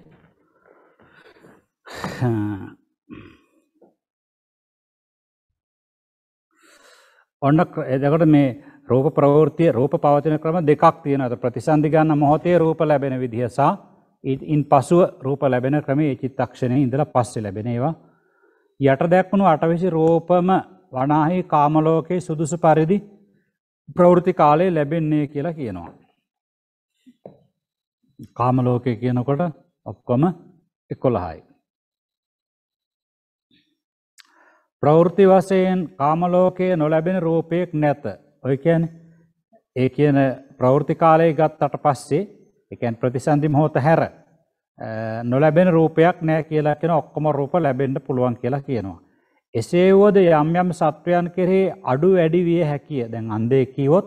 Speaker 1: ඔන්න එතකොට මේ රූප ප්‍රවෘත්ති රූප පවතින ක්‍රම දෙකක් තියෙනවා. ප්‍රතිසන්දි ගන්න මොහොතේ රූප ලැබෙන විදිහ සහ ඉන් පසුව රූප ලැබෙන ක්‍රමයේ චිත්තක්ෂණයේ ඉඳලා පස්සේ ලැබෙන ඒවා. යට දැක්වුණු අටවිසි රූපම වනාහි කාම ලෝකේ සුදුසු පරිදි ප්‍රවෘත්ති කාලයේ ලැබෙන්නේ කියලා කියනවා. කාම ලෝකේ කියනකොට ඔක්කොම 11යි. ප්‍රවෘත්ති වශයෙන් කාම ලෝකයේ නොලැබෙන රූපයක් නැත. ඔය කියන්නේ ඒ කියන ප්‍රවෘත්ති කාලයේ ගත්තට පස්සේ ඒ කියන්නේ ප්‍රතිසන්දි මොහොත හැර නොලැබෙන රූපයක් නැහැ කියලා කියන ඔක්කොම රූප ලැබෙන්න පුළුවන් කියලා කියනවා. එසේ වුවද යම් යම් සත්වයන් කෙරෙහි අඩු වැඩි විය හැකිය. දැන් අන්ධයෙක් කිව්වොත්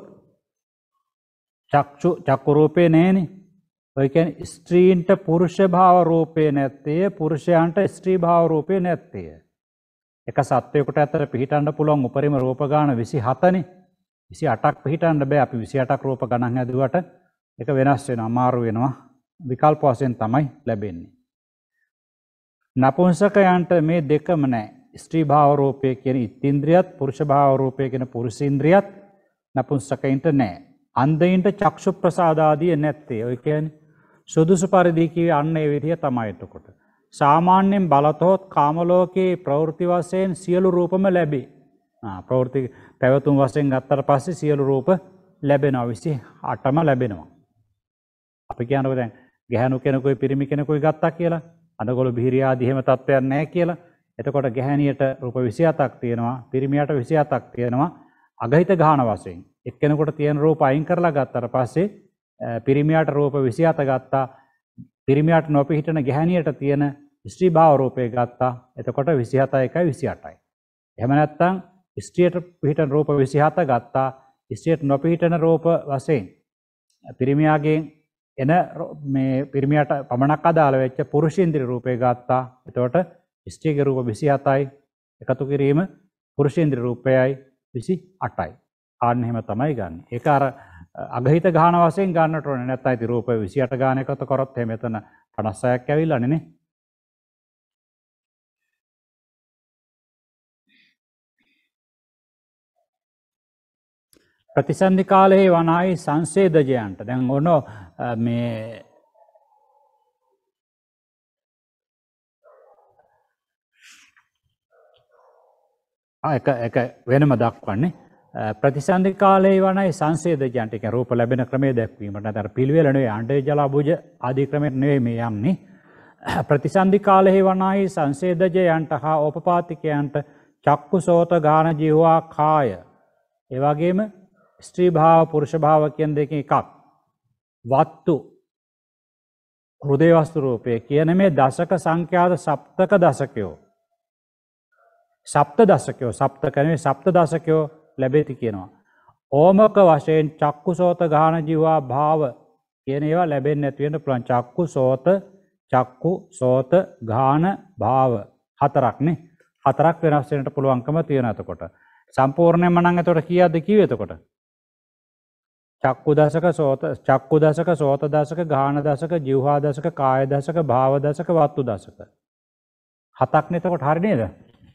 Speaker 1: චක්කු රූපේ නැහෙනේ. ඔය කියන්නේ ස්ත්‍රීන්ට පුරුෂ භාව රූපේ නැත්තේ, පුරුෂයන්ට ස්ත්‍රී භාව රූපේ නැත්තේ. එක සත්වයකට අතර පිහිටන්න පුළුවන් උපරිම රූප ගාන 27නේ. 28ක් පිහිටන්න බෑ. අපි 28ක් රූප ගණන් හැදුවට ඒක වෙනස් වෙනවා, අමාරු වෙනවා. විකල්ප වශයෙන් තමයි ලැබෙන්නේ. නපුංසකයන්ට මේ දෙකම නැහැ. ස්ත්‍රී භාව රූපය කියන ඉත්ත්‍ින්ද්‍රියත්, පුරුෂ භාව රූපය කියන පුරුෂේන්ද්‍රියත් නපුංසකයින්ට නැහැ. අන්ධයින්ට චක්ෂු ප්‍රසාද ආදී නැත්තේ. ඔය කියන්නේ සුදුසු පරිදි කිව්වේ අන්න ඒ විදිය තමයි එතකොට. සාමාන්‍යයෙන් බලතොත් කාම ලෝකයේ ප්‍රවෘත්ති වශයෙන් සියලු රූපම ලැබේ. ප්‍රවෘත්ති පැවතුම් වශයෙන් ගත්තට පස්සේ සියලු රූප ලැබෙනවා 28ම ලැබෙනවා. අපි කියනකොට දැන් ගැහණු කෙනෙකුයි පිරිමි කෙනෙකුයි ගත්තා කියලා අඳගොළු බිහිරි ආදී එහෙම තත්ත්වයක් නැහැ කියලා. එතකොට ගැහණියට රූප 27ක් තියෙනවා, පිරිමියට 27ක් තියෙනවා. අගහිත ගාන වශයෙන් එක්කෙනෙකුට තියෙන රූප අයින් කරලා ගත්තට පස්සේ පිරිමියට රූප 27 ගත්තා. පිරිමියට නොපිහිටන ගැහණියට තියෙන ස්ත්‍රී භාව රූපය ගත්තා. එතකොට 27යි 28යි. එහෙම නැත්නම් ස්ත්‍රියට පිහිටන රූප 27 ගත්තා. ස්ත්‍රියට නොපිහිටන රූප වශයෙන් පිරිමියාගෙන් එන මේ පිරිමියට පමණක් අදාළ වෙච්ච පුරුෂේන්ද්‍රිය රූපය ගත්තා. එතකොට ස්ත්‍රියගේ රූප 27යි එකතු කිරීම පුරුෂේන්ද්‍රිය රූපයයි 28යි. ආන්න එහෙම තමයි ගන්න. ඒක අර අගහිත ගාන වශයෙන් ගන්නට ඕනේ. නැත්නම් ඉතින් රූප 28 ගාන එකතු කරොත් එහෙම එතන 56ක් ඇවිල්ලානේ නේ. ප්‍රතිසන්දි කාලයේ වනායි සංසේදජයන්ට දැන් ඔන්න මේ එක වෙනම දක්වන්නේ ප්‍රතිසන්දි කාලයේ වනයි සංසේදජයන්ට කියන්නේ රූප ලැබෙන ක්‍රමය දැක්වීමට නැතර පිළිවෙල නෙවෙයි අණ්ඩේ ජලබුජ ආදී ක්‍රමයට නෙවෙයි මේ යන්නේ. ප්‍රතිසන්දි කාලයේ වනායි සංසේදජයන්ට හා ඕපපාතිකයන්ට චක්කු සෝත ගාන ජීවා කාය ඒ වගේම ස්ත්‍රී භාව පුරුෂ භාව කියන දෙකෙන් එකක් වත්තු හෘදය වස්තු රූපය කියන මේ දශක සංඛ්‍යාත සප්තක දශකයෝ සප්ත දශකයෝ සප්තක නෙවෙයි සප්ත දශකයෝ ලැබෙති කියනවා. ඕමක වශයෙන් චක්කු සෝත ගාන ජීවා භාව කියන ඒවා ලැබෙන්නේ නැති වෙන පුළුවන්. චක්කු සෝත ගාන භාව හතරක් නේ. හතරක් වෙනස් වෙන්නට පුළුවන්කම තියෙනවා. එතකොට සම්පූර්ණයෙන්ම නම් එතකොට කීයක්ද කිව්වේ එතකොට? චක්කු දශක සෝත දශක ගාන දශක ජීවහා දශක කාය දශක භාව දශක වත්තු දශක. හතක් නේ එතකොට හරි නේද?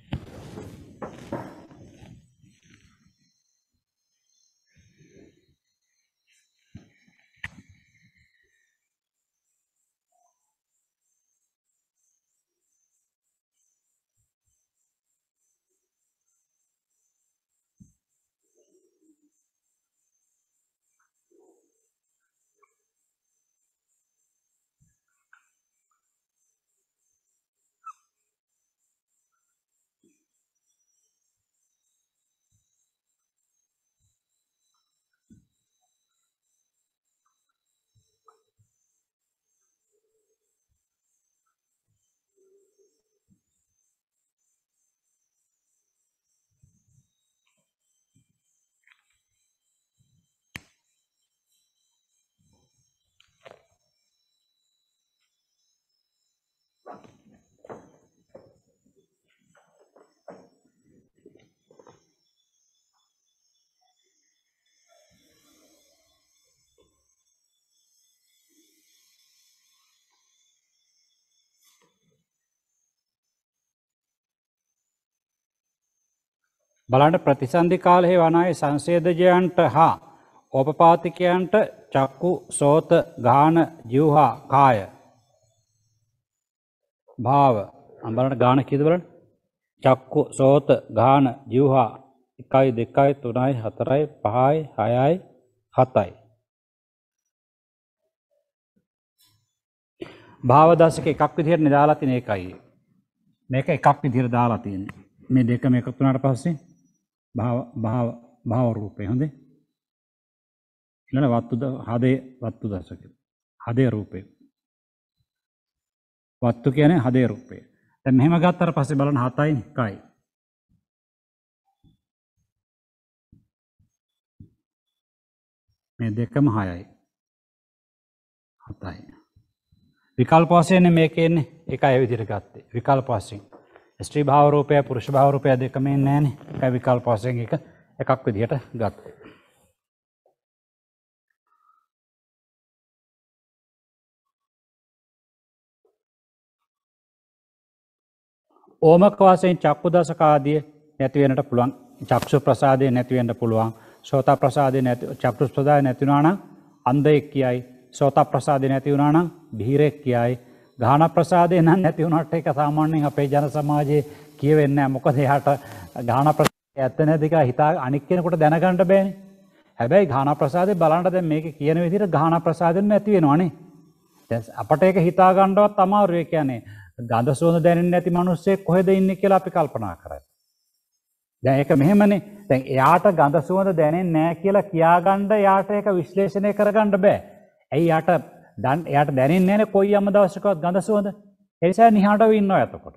Speaker 1: බලන්න ප්‍රතිසන්දි කාලයේ වනායේ සංසේදජයන්ට හා ඕපපාතිකයන්ට චක්කු සෝත ගාන ජීවහා කාය භාව බලන්න ගාන කීයද බලන්න චක්කු සෝත ගාන ජීවහා 1 2 3 4 5 6 7යි භාව දශක එකක් විදිහට දාලා තියෙන එකයි මේක එකක් විදිහට දාලා තියෙන්නේ මේ දෙක මේක තුනට පස්සේ භාව රූපය හොඳේ ඊළඟ වත්තු දශක හදේ රූපය වත්තු කියන්නේ හදේ රූපය දැන් මෙහෙම ගත්තාට පස්සේ බලන්න 7යි 1යි මේ දෙකම 6යි 7යි විකල්ප වශයෙන් මේකේ ඉන්නේ එකයි විදිහට ගත්තේ විකල්ප වශයෙන් ස්ත්‍රී භාව රූපය පුරුෂ භාව රූපය දෙකම ඉන්නේ නැහනේ. ඒකයි විකල්ප වශයෙන් එකක් විදිහට ගත්තේ. ඕමක වශයෙන් චක්කු දශක ආදී නැති වෙන්නට පුළුවන්. චක්ෂු ප්‍රසාදේ නැති වෙන්න පුළුවන්. සෝත ප්‍රසාදේ නැති චක්ෂු ප්‍රසාදේ නැති වුණා නම් අන්ධයෙක් කියයි. සෝත ප්‍රසාදේ නැති වුණා නම් බිහිරෙක් කියයි. ගාහන ප්‍රසාදේ නම් නැති වුණාට ඒක සාමාන්‍යයෙන් අපේ ජන සමාජයේ කියවෙන්නේ නැහැ. මොකද එයාට ගාහන ප්‍රසාදේ ඇත්ත නැති කියලා හිතා අනික් කෙනෙකුට දැනගන්න බෑනේ. හැබැයි ගාහන ප්‍රසාදේ බලන්න දැන් මේක කියන විදිහට ගාහන ප්‍රසාදෙන්ම ඇති වෙනවනේ. දැන් අපට ඒක හිතා ගන්නවත් අමාරුයි. කියන්නේ ගඳ සුවඳ දැනෙන්නේ නැති මිනිස්සෙක් කොහෙද ඉන්නේ කියලා අපි කල්පනා කරා. දැන් ඒක මෙහෙමනේ. දැන් එයාට ගඳ සුවඳ දැනෙන්නේ නැහැ කියලා කියාගන්න එයාට ඒක විශ්ලේෂණය කරගන්න බෑ. ඇයි එයාට දැනෙන්නේ නැනේ කොයියම්ම දවසකවත් ගඳ සුවඳ. ඒ නිසා නිහඬව ඉන්නවා එතකොට.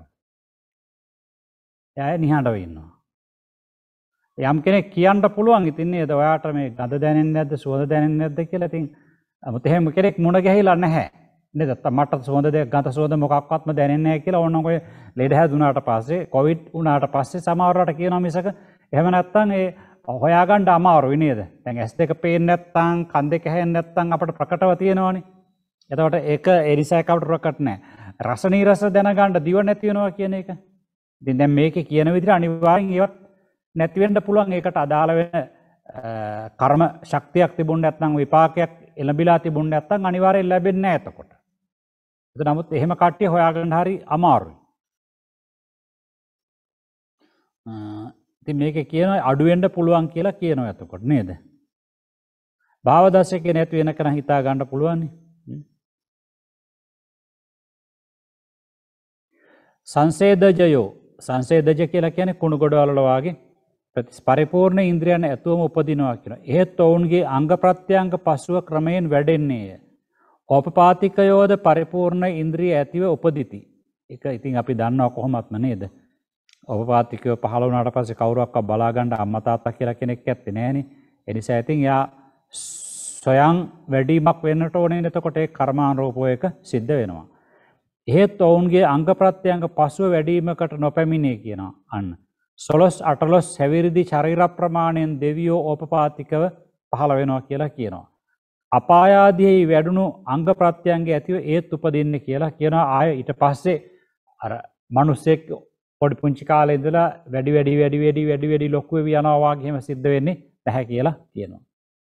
Speaker 1: එයා නිහඬව ඉන්නවා. යම් කෙනෙක් කියන්න පුළුවන් ඉතින් නේද ඔයාට මේ ගඳ දැනෙන්නේ නැද්ද සුවඳ දැනෙන්නේ නැද්ද කියලා. ඉතින් 아무ත් එහෙම කෙනෙක් මුණ ගැහිලා නැහැ. නේද? මට සුවඳ ගඳ සුවඳ මොකක්වත්ම දැනෙන්නේ නැහැ කියලා ඕනනම් ඔය ලෙඩ හැදුනාට පස්සේ කොවිඩ් වුණාට පස්සේ සමහරවට කියනවා මිසක එහෙම නැත්තම් ඒ හොයාගන්න අමාරුයි නේද? දැන් S2 පේන්නේ නැත්තම් කන් දෙක ඇහෙන්නේ නැත්තම් අපිට ප්‍රකටව තියෙනවනේ. එතකොට ඒක ඒ නිසා අපිට ප්‍රකට නැහැ. රස නීරස දැනගන්න දිව නැති වෙනවා කියන එක. ඉතින් දැන් මේකේ කියන විදිහට අනිවාර්යෙන් ඒවත් නැති වෙන්න පුළුවන්. ඒකට අදාළ වෙන කර්ම ශක්තියක් තිබුණ නැත්නම් විපාකයක් එළඹිලා තිබුණ නැත්නම් අනිවාර්යෙන් ලැබෙන්නේ නැහැ එතකොට. ඒක නමුත් එහෙම කට්ටිය හොයාගන්න හරි අමාරුයි. ඉතින් මේකේ කියනවා අඩු වෙන්න පුළුවන් කියලා කියනවා එතකොට නේද? භාව දශකේ නැති වෙන කෙනා හිතා ගන්න පුළුවන් නේ. සංසේදජයෝ සංසේදජ කියලා කියන්නේ කුණු ගොඩවල වාගේ පරිපූර්ණ ඉන්ද්‍රියන් ඇතුවම උපදිනවා කියනවා. එහෙත් ඔවුන්ගේ අංග ප්‍රත්‍යංග පසුව ක්‍රමයෙන් වැඩෙන්නේය. ඕපපාතිකයෝද පරිපූර්ණ ඉන්ද්‍රිය ඇතිව උපදිති. ඒක ඉතින් අපි දන්නවා කොහොමත්ම නේද? ඕපපාතිකයෝ පහළ වුණාට පස්සේ කවුරක්වත් බලා ගන්න අම්මා තාත්තා කියලා කෙනෙක් ඇත්තේ නැහනේ. ඒ නිසා ඉතින් යා සොයන් වැඩිමක් වෙන්නට ඕනේ. එතකොට ඒ කර්මානුරූපව එක සිද්ධ වෙනවා. එහෙත් ඔවුන්ගේ අංග ප්‍රත්‍යංග පසුව වැඩීමකට නොපැමිණේ කියනවා. අන්න 18 හැවිරිදි ශරීර ප්‍රමාණයෙන් දෙවියෝ ඕපපාතිකව පහළ වෙනවා කියලා කියනවා. අපායාදී වැඩුණු අංග ප්‍රත්‍යංග ඇතිව ඒත් උපදින්නේ කියලා කියනවා. ආය ඊට පස්සේ අර මිනිස්සෙක් පොඩි පුංචි කාලේ ඉඳලා වැඩි ලොකු වෙවි යනවා වගේ එහෙම සිද්ධ වෙන්නේ නැහැ කියලා කියනවා.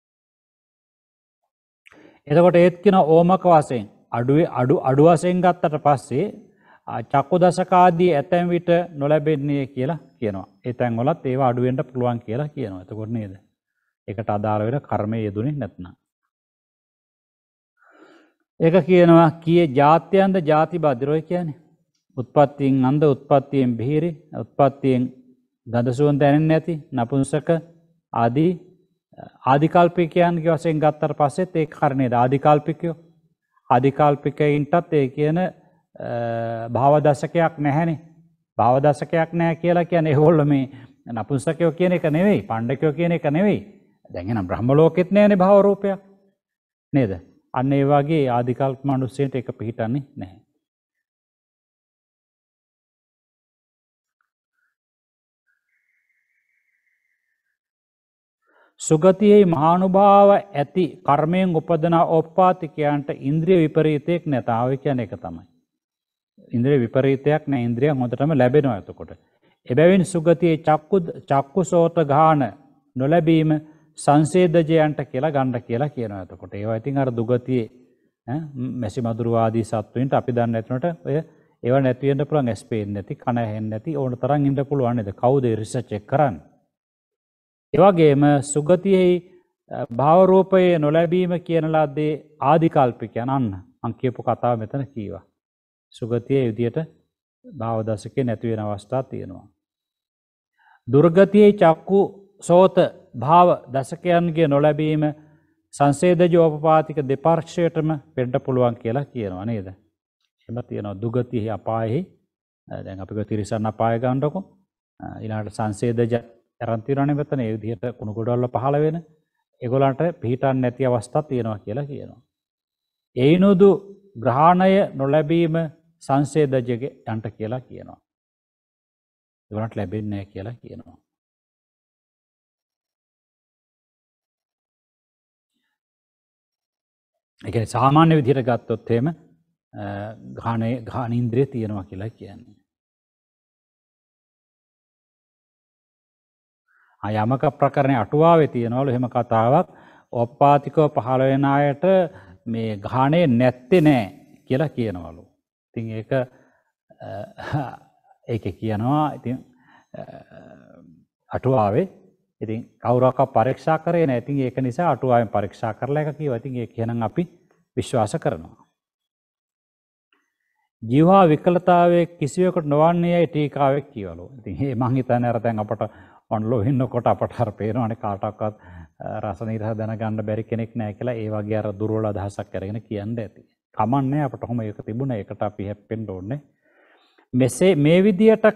Speaker 1: එතකොට ඒත් කියන ඕමක වශයෙන් අඩු වශයෙන් ගත්තට පස්සේ චක්කු දශකාදී ඇතැම් විට නොලැබෙන්නේ කියලා කියනවා. ඒ තැන් වලත් ඒවා අඩු වෙන්න පුළුවන් කියලා කියනවා. එතකොට නේද? ඒකට අදාළ වෙන කර්මයේ යෙදුනේ නැත්නම්. ඒක කියනවා කීයේ ජාත්‍යන්ද ಜಾති බදිරොයි කියන්නේ. උත්පත්තියෙන් අන්ධ උත්පත්තියෙන් බිහිරි උත්පත්තියෙන් ගඳසුවන් දැනෙන්නේ නැති නපුංසක ආදිකල්පිකයන්ගේ වශයෙන් ගත්තට පස්සෙත් ඒ කාරණේද ආදිකල්පිකයෝ ආදිකල්පිකයින්ටත් ඒ කියන භාව දශකයක් නැහැනේ. භාව දශකයක් නැහැ කියලා කියන්නේ ඒගොල්ලෝ මේ නපුංසකයෝ කියන එක නෙවෙයි, පණ්ඩකයෝ කියන එක නෙවෙයි. දැන් එහෙනම් බ්‍රහ්ම ලෝකෙත් නැහැනේ භාව රූපයක්. නේද? අන්න ඒ වගේ ආදිකල්ප මිනිස්සුන්ට ඒක පිළිටන්නේ නැහැ. සුගතියේ මහානුභාව ඇති කර්මයෙන් උපදන ඕපපාතිකයන්ට ඉන්ද්‍රිය විපරීතයක් නැතාව කියන්නේ ඒක තමයි. ඉන්ද්‍රිය විපරීතයක් නැහැ. ඉන්ද්‍රිය හොඳටම ලැබෙනවා එතකොට. එබැවින් සුගතියේ චක්කුසෝත ගාන නොලැබීම සංසේදජයන්ට කියලා ගන්න කියලා කියනවා එතකොට. ඒවා ඉතින් අර දුගතියේ මැසි මදුරු ආදී සත්වයින්ට අපි දන්නේ නැතුනට ඔය ඒවා නැති වෙන්න පුළුවන්. ඇස් පේන්නේ නැති, කන ඇහෙන්නේ නැති ඕන තරම් ඉන්න පුළුවන් නේද? කවුද රිසර්ච් එක කරන්නේ? ඒ වගේම සුගතියෙහි භාව රූපයේ නොලැබීම කියන ලද්දේ ආදිකල්පිකයන් අන්න මං කියපු කතාව මෙතන කීවා. සුගතියේ විදියට භාව දශකේ නැති වෙන අවස්ථා තියෙනවා. දුර්ගතියේ චක්කු සෝත භාව දශකයන්ගේ නොලැබීම සංසේදජෝපපාතික දෙපාර්ශ්වයටම වෙන්න පුළුවන් කියලා කියනවා නේද? එහෙම තියෙනවා. දුගතියේ අපායෙහි දැන් අපි කො තිරිසන් අපාය ගන්නකො ඊළඟට සංසේදජ අරන් තියනනේ මෙතන ඒ විදිහට කුණු ගොඩවල පහළ වෙන ඒගොල්ලන්ට පිහිටන්නේ නැති අවස්ථා තියෙනවා කියලා කියනවා. ඒිනුදු ග්‍රහණය නොලැබීම සංසේදජගේ යන්ට කියලා කියනවා. ඒගොල්ලන්ට ලැබෙන්නේ නැහැ කියලා කියනවා. ඒ කියන්නේ සාමාන්‍ය විදිහට ගත්තොත් එහෙම ගාහනින්ද්‍රිය තියෙනවා කියලා කියන්නේ. යමක ප්‍රකරණේ අටුවාවේ තියෙනවලු එහෙම කතාවක් ඕපපාතිකව පහළ වෙන අයට මේ ගාහනේ නැත්තේ නෑ කියලා කියනවලු. ඉතින් ඒක කියනවා ඉතින් අටුවාවේ ඉතින් කවුරක් පරීක්ෂා කරේ නැහැ. ඉතින් ඒක නිසා අටුවාවෙන් පරීක්ෂා කරලා එක කිව්වා. ඉතින් ඒක කියනනම් අපි විශ්වාස කරනවා. ජීවහා විකලතාවයේ කිසිවෙකුට නොවන්නේයි ටීකාවේ කියවලු. ඉතින් මේ මං හිතන්නේ අර දැන් අපට ඔන්ලෝ ඉන්නකොට අපට අර පේනවනේ කාටවත් රස නිරහ දැනගන්න බැරි කෙනෙක් නැහැ කියලා ඒ වගේ අර දුර්වල අදහසක් අරගෙන කියන්න ඇති. කමන්නේ අපට කොහොම ඒක තිබුණා. ඒකට අපි හැප්පෙන්න ඕනේ. මෙසේ මේ විදියට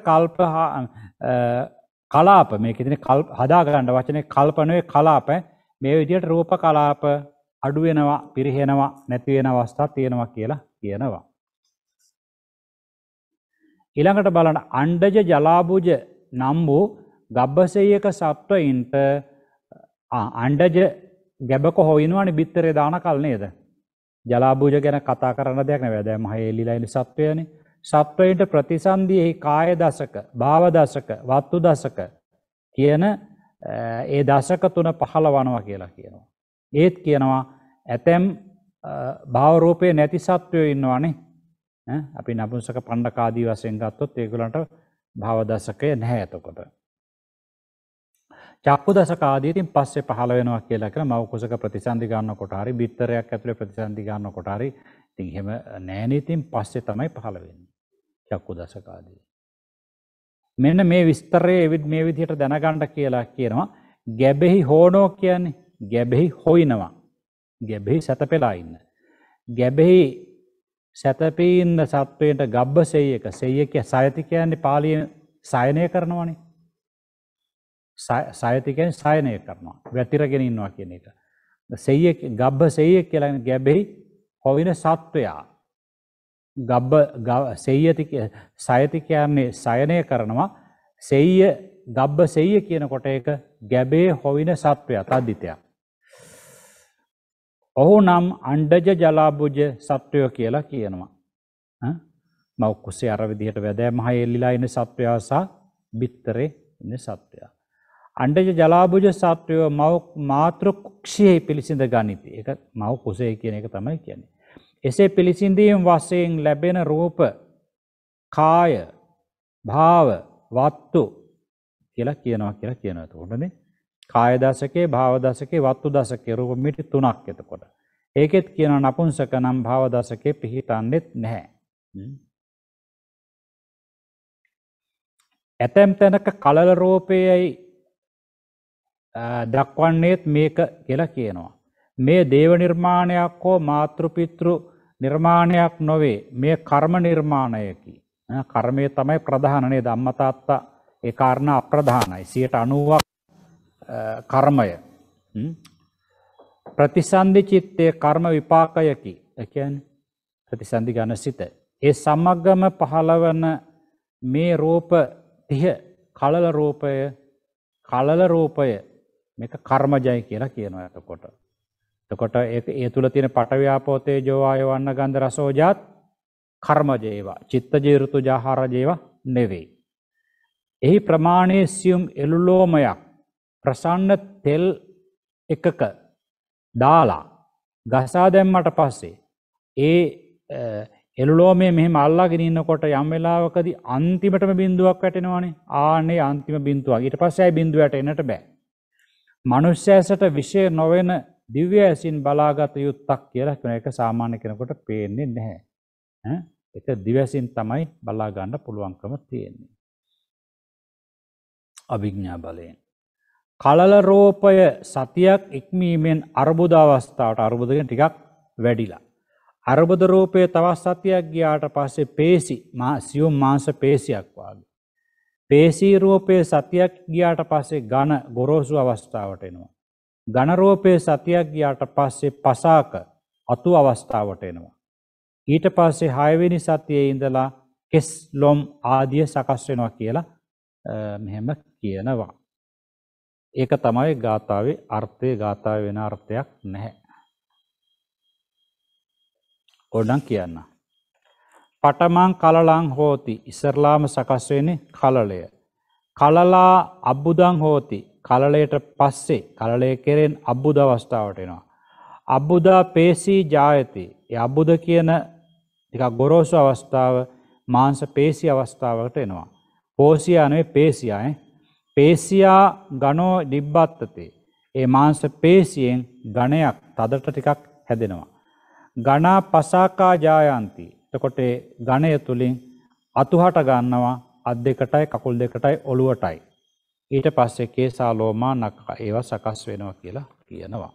Speaker 1: කලාප මේක ඉතින් හදා ගන්න වචනේ කල්ප නෙවෙයි කලාප. මේ විදියට රූප කලාප අඩු වෙනවා, පිරිහෙනවා, නැති වෙන අවස්ථා තියෙනවා කියලා කියනවා. ඊළඟට බලන්න අණ්ඩජ ජලාබුජ නම් වූ ගබ්බසෙයක සත්වයින්ට අණ්ඩජ ගැබක හොයිනවනේ බිත්තරේ දාන කල් නේද? ජලාබුජ ගැන කතා කරන දෙයක් නෙවෙයි. දැන් මහ එලිලා ඉන්න සත්වයනේ. සත්වයින්ට ප්‍රතිසන්දියෙහි කාය දශක, භාව දශක, වත්තු දශක කියන ඒ දශක තුන පහළවනවා කියලා කියනවා. ඒත් කියනවා ඇතැම් භාව රූපේ නැති සත්වයෝ ඉන්නවනේ. අපි නපුංසක පණ්ඩකාදී වශයෙන් ගත්තොත් ඒගොල්ලන්ට භාව දශකය නැහැ එතකොට. චක්කු දශක ආදී ඉතින් පස්සේ පහළ වෙනවා කියලා කියන මව කුසක ප්‍රතිසන්දි ගන්නකොට හරි බිත්තරයක් ඇතුලේ ප්‍රතිසන්දි ගන්නකොට හරි ඉතින් එහෙම නැහැනේ. ඉතින් පස්සේ තමයි පහළ වෙන්නේ චක්කු දශක ආදී. මෙන්න මේ විස්තරයේ මේ විදිහට දැනගන්න කියලා කියනවා. ගැබෙහි හෝනෝ කියන්නේ ගැබෙහි හොයිනවා. ගැබෙහි සැතපෙලා ඉන්න. ගැබෙහි සැතපී ඉන්න සත්වයට ගබ්බසෙය්‍යක සෙය්‍යක සයති කියන්නේ පාලියෙන් සයනය කරනවනේ. සයති කියන්නේ සයනය කරනවා. වැතිරගෙන ඉන්නවා කියන එක. සෙය්‍යක ගබ්බසෙය්‍යක කියලා ගැබෙහි හොවින සත්වයා. සයති කියන්නේ සයනය කරනවා. සෙය්‍ය ගබ්බසෙය්‍ය කියනකොට ඒක ගැබේ හොවින සත්වයා තද්දිතයක්. ඔහු නම් අණ්ඩජ ජලාබුජ සත්වයෝ කියලා කියනවා. මව් කුසේ අර විදිහට වැදෑම හය එල්ලිලා ඉන්න සත්වයා සහ බිත්තරේ ඉන්න සත්වයා. අණ්ඩජ ජලාබුජ සත්වයෝ මව් මාතෘ කුක්ෂයේ පිළිසිඳ ගනිති. ඒක මව් කුසේ කියන එක තමයි කියන්නේ. එසේ පිළිසිඳීම් වශයෙන් ලැබෙන රූප, කාය, භාව, වත්තු කියලා කියනවා. එතකොටනේ කාය දශකේ, භාව දශකේ, වත්තු දශකේ රූප මිටි තුනක් එතකොට. ඒකෙත් කියනවා නපුංසක නම් භාව දශකේ පිහිටන්නෙත් නැහැ. ඇතැම් තැනක කලල රූපයයි දක්වන්නේත් මේක කියලා කියනවා. මේ දේව නිර්මාණයක් හෝ මාතෘ පිතෘ නිර්මාණයක් නොවේ. මේ කර්ම නිර්මාණයකි. කර්මය තමයි ප්‍රධාන නේද? අම්මා තාත්තා ඒ කාරණා අප්‍රධානයි. 90% කර්මය. ප්‍රතිසන්දි චිත්තේ කර්ම විපාකයකි. ඒ කියන්නේ ප්‍රතිසන්දි ගන්න සිත. ඒ සමගම පහළවන මේ රූප 30 කලල රූපය මේක කර්මජයි කියලා කියනවා එතකොට. එතකොට ඒ තුල තියෙන පඨවි ආපෝ තේජෝ වායෝ වන්න ගන්ධ රස ඕජාත් කර්මජේවා. චිත්තජ ඍතුජ ආහාරජේවා නෙවෙයි. එහි ප්‍රමාණයේ සියුම් එළුලෝමයක් ප්‍රසන්න තෙල් එකක දාලා ගසා දැම්මට පස්සේ ඒ එළුලෝමයේ මෙහෙම අල්ලාගෙන ඉන්නකොට යම් වෙලාවකදී අන්තිමටම බිඳුවක් වැටෙනවනේ. ආනේ අන්තිම බිඳුවක්. ඊට පස්සේ ආයි බිඳුවට එන්නට බෑ. මනුෂ්‍යයසට විශේෂ නොවන දිව්‍ය ඇසින් බලාගත යුත්තක් කියලා කියන එක සාමාන්‍ය කෙනෙකුට පේන්නේ නැහැ. ඒක දිව්‍ය ඇසින් තමයි බලා ගන්න පුළුවන්කම තියෙන්නේ. අභිඥා බලයෙන්. කලල රූපය සතියක් ඉක්මීමෙන් අර්බුද අවස්ථාවට අර්බුද කියන ටිකක් වැඩිලා. අර්බුද රූපය තවත් සතියක් ගියාට පස්සේ පේශි සියුම් මාංශ පේශියක් වාගේ. පේශී රූපයේ සතියක් ගියාට පස්සේ ඝන ගොරෝසු අවස්ථාවට එනවා. ඝන රූපයේ සතියක් ගියාට පස්සේ පසාක අතු අවස්ථාවට එනවා. ඊට පස්සේ 6 වෙනි සතියේ ඉඳලා කෙස් ලොම් ආදිය සකස් වෙනවා කියලා මෙහෙම කියනවා. ඒක තමයි ගාථාවේ අර්ථය. ගාථාවේ වෙන අර්ථයක් නැහැ. ඕනම් කියන්න. පඨමං කලලං හෝති. ඉස්සරලාම සකස් වෙන්නේ කලලය. කලලා අබ්බුදං හෝති. කලලයට පස්සේ කලලය කෙරෙන් අබ්බුද අවස්ථාවට එනවා. අබ්බුදා පේශී ජායති. ඒ අබ්බුද කියන ටිකක් ගොරෝසු අවස්ථාව මාංශ පේශී අවස්ථාවකට එනවා. පෝසියා නෙවෙයි පේශියා පේශියා ගණෝ නිබ්බත්තතේ. ඒ මාංශ පේශියෙන් ගණයක් තදට ටිකක් හැදෙනවා. ගණා පසාකා ජායන්ති. එතකොට ගණය තුලින් අතුහට ගන්නවා අත් දෙකටයි කකුල් දෙකටයි ඔළුවටයි. ඊට පස්සේ කේසා ලෝමා නඛ ඒවා සකස් වෙනවා කියලා කියනවා.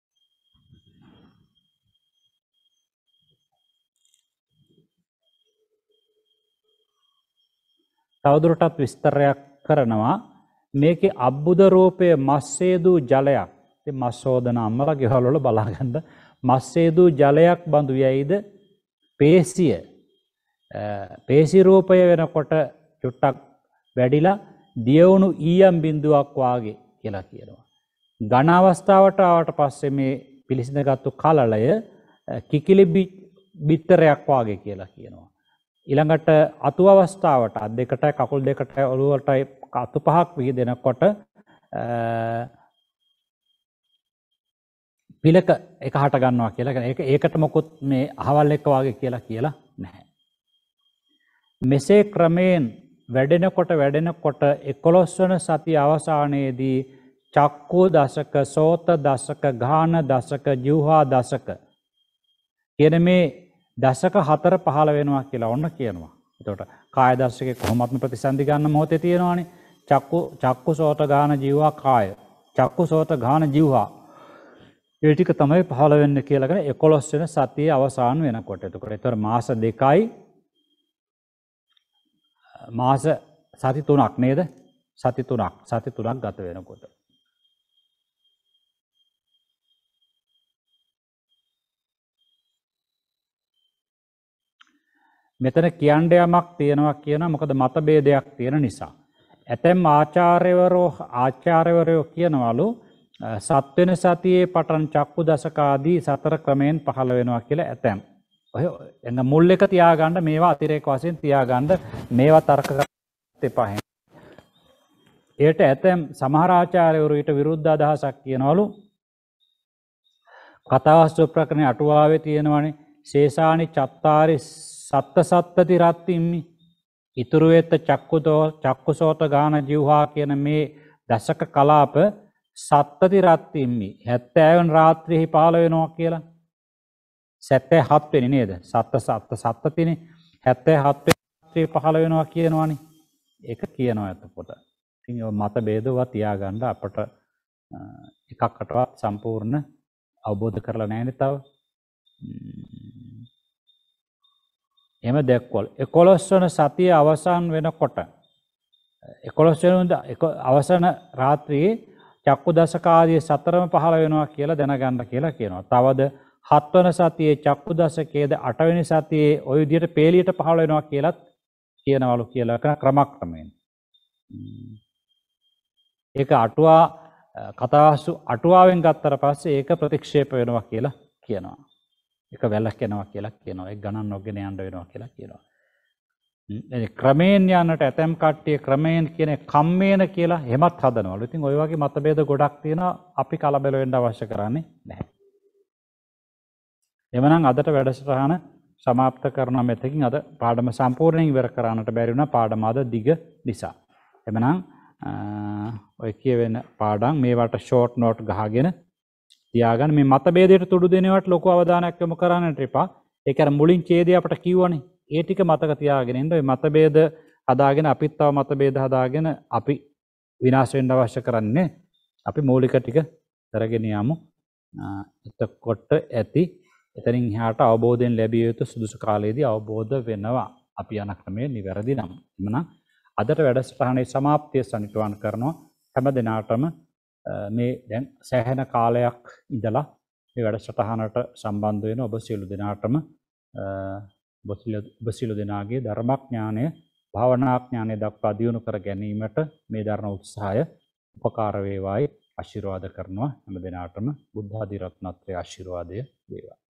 Speaker 1: තවදුරටත් විස්තරයක් කරනවා මේකේ අබ්බුද රූපයේ මස්සේදු ජලයක්. ඉතින් මස්සෝදන අම්මලා ගෙවල් වල බලාගන්න මස්සේදු ජලයක් බඳු යයිද පේශිය. පේශි රූපය වෙනකොට චුට්ටක් වැඩිලා දියවුණු ඊයම් බිඳුවක් වාගේ කියලා කියනවා. ඝන අවස්ථාවට ආවට පස්සේ මේ පිළිසිඳගත්තු කලලය කිකිලි බිත්තරයක් වාගේ කියලා කියනවා. ඊළඟට අතු අවස්ථාවට අත් දෙකටයි කකුල් දෙකටයි ඔළුවටයි අතු පහක් විහිදෙනකොට පිලක එක හට ගන්නවා කියලා ඒකට මොකුත් මේ අහවල් එක වාගේ කියලා නැහැ. මෙසේ ක්‍රමයෙන් වැඩෙනකොට 11 වන සතිය අවසානයේදී චක්කු දශක, සෝත දශක, ගාන දශක, ජීවහා දශක කියන මේ දශක 4 පහළ වෙනවා කියලා ඔන්න කියනවා. එතකොට කාය දශකේ කොහොමත්ම ප්‍රතිසන්දි ගන්න මොහොතේ තියෙනවානේ. චක්කු සෝත ගාන ජීවහා කාය. චක්කු සෝත ගාන ජීවහා ඒ ටික තමයි පහළ වෙන්නේ කියලා කියන 11 වෙනි සතියේ අවසාන වෙනකොට. එතකොට ඒතර මාස 2යි මාස සති 3ක් නේද? සති 3ක් ගත වෙනකොට. මෙතන කියන්න යමක් තියෙනවා කියනවා මොකද මතභේදයක් තියෙන නිසා. ඇතැම් ආචාර්යවරයෝ කියනවලු සත්වෙන සතියේ පටන් චක්කු දශක ආදී 4 ක්‍රමයෙන් පහළ වෙනවා කියලා ඇතැම්. ඔය එන්න මුල් එක තියාගන්න මේවා අතිරේක වශයෙන් තියාගන්න මේවා තර්ක කරන්න එපා. ඒට ඇතැම් සමහර ආචාර්යවරු ඊට විරුද්ධ අදහසක් කියනවලු. කතාවස්තු ප්‍රකරණේ අටුවාවේ තියෙනවනේ ශේෂානි චත්තාරි සත්ති රත්තිම්මි ඉතුරු වෙත චක්කුසෝත ගාන ජීවහා කියන මේ දශක කලාප සත්ති රත්තිම්මි 70 වෙනි රාත්‍රියේ පහළ වෙනවා කියලා. 77 වෙනි නේද? සත්තිනේ 77 වෙනි පහළ වෙනවා කියනවනේ. ඒක කියනවා එතකොට. ඉතින් ඔය මත ભેදව තියාගන්න අපට එකකටවත් සම්පූර්ණ අවබෝධ කරලා නැහැ තව. එහෙම දැක්වල 11 වන සතිය අවසන් වෙනකොට 11 වෙනිදා අවසන රාත්‍රියේ චක්කු දශක ආදී 4ම පහළ වෙනවා කියලා දැනගන්න කියලා කියනවා. තවද 7 වන සතියේ චක්කු දශකයේද 8 වෙනි සතියේ ওই විදිහට පේලියට පහළ වෙනවා කියලාත් කියනවලු කියලා ක්‍රමක්‍රමයෙන්. ඒක අටුවා කතාවස්තු අටුවාවෙන් ගත්තට පස්සේ ඒක ප්‍රතික්ෂේප වෙනවා කියලා කියනවා. ඒක වැළක්වෙනවා කියලා කියනවා. ඒක ගණන් නොගෙන යන්න වෙනවා කියලා කියනවා. ක්‍රමයෙන් යන්නට ඇතැම් කට්ටිය ක්‍රමයෙන් කියන කම්මේන කියලා එහෙමත් හදනවලු. ඉතින් ওই වගේ මතභේද ගොඩක් තියෙනවා. අපි කලබල වෙන්න අවශ්‍ය කරන්නේ නැහැ. එමනම් අදට වැඩසටහන සමාප්ත කරනවා මෙතකින්. අද පාඩම සම්පූර්ණයෙන් ඉවර කරන්නට බැරි වුණා පාඩම අද දිග නිසා. එමනම් ඔය කියවෙන පාඩම් මේවට ෂෝට් නෝට් ගහගෙන තියාගන්න. මේ මතභේදයට තුඩු දෙනවට ලොකු අවධානයක් යොමු කරන්නට එපා. ඒක අර මුලින් ඡේදය අපට කිව්වනේ. ඒ ටික මතක තියාගෙන ඉන්න. ඔය මතභේද හදාගෙන අපිත් තව මතභේද හදාගෙන අපි විනාශ වෙන්න අවශ්‍ය කරන්නේ. අපි මූලික ටික කරගෙන යමු. එතකොට ඇති එතනින් එහාට අවබෝධයෙන් ලැබිය යුතු සුදුසු කාලයේදී අවබෝධ වෙනවා. අපි යන ක්‍රමය නිවැරදි නම්. එමනම් අදට වැඩසටහනේ සමාප්තිය සනිටුවන් කරනවා. හැම දිනාටම මේ දැන් සෑහෙන කාලයක් ඉඳලා මේ වැඩසටහනට සම්බන්ධ වෙන ඔබ සියලු දෙනාටම ඔබ සියලු දෙනාගේ ධර්මඥානය භාවනාඥානය දක්වා දියුණු කර ගැනීමට මේ දරන උත්සාහය උපකාර වේවායි ආශිර්වාද කරනවා. හැම දිනාටම බුද්ධ ආදී රත්නත්‍රයේ ආශිර්වාදය වේවා.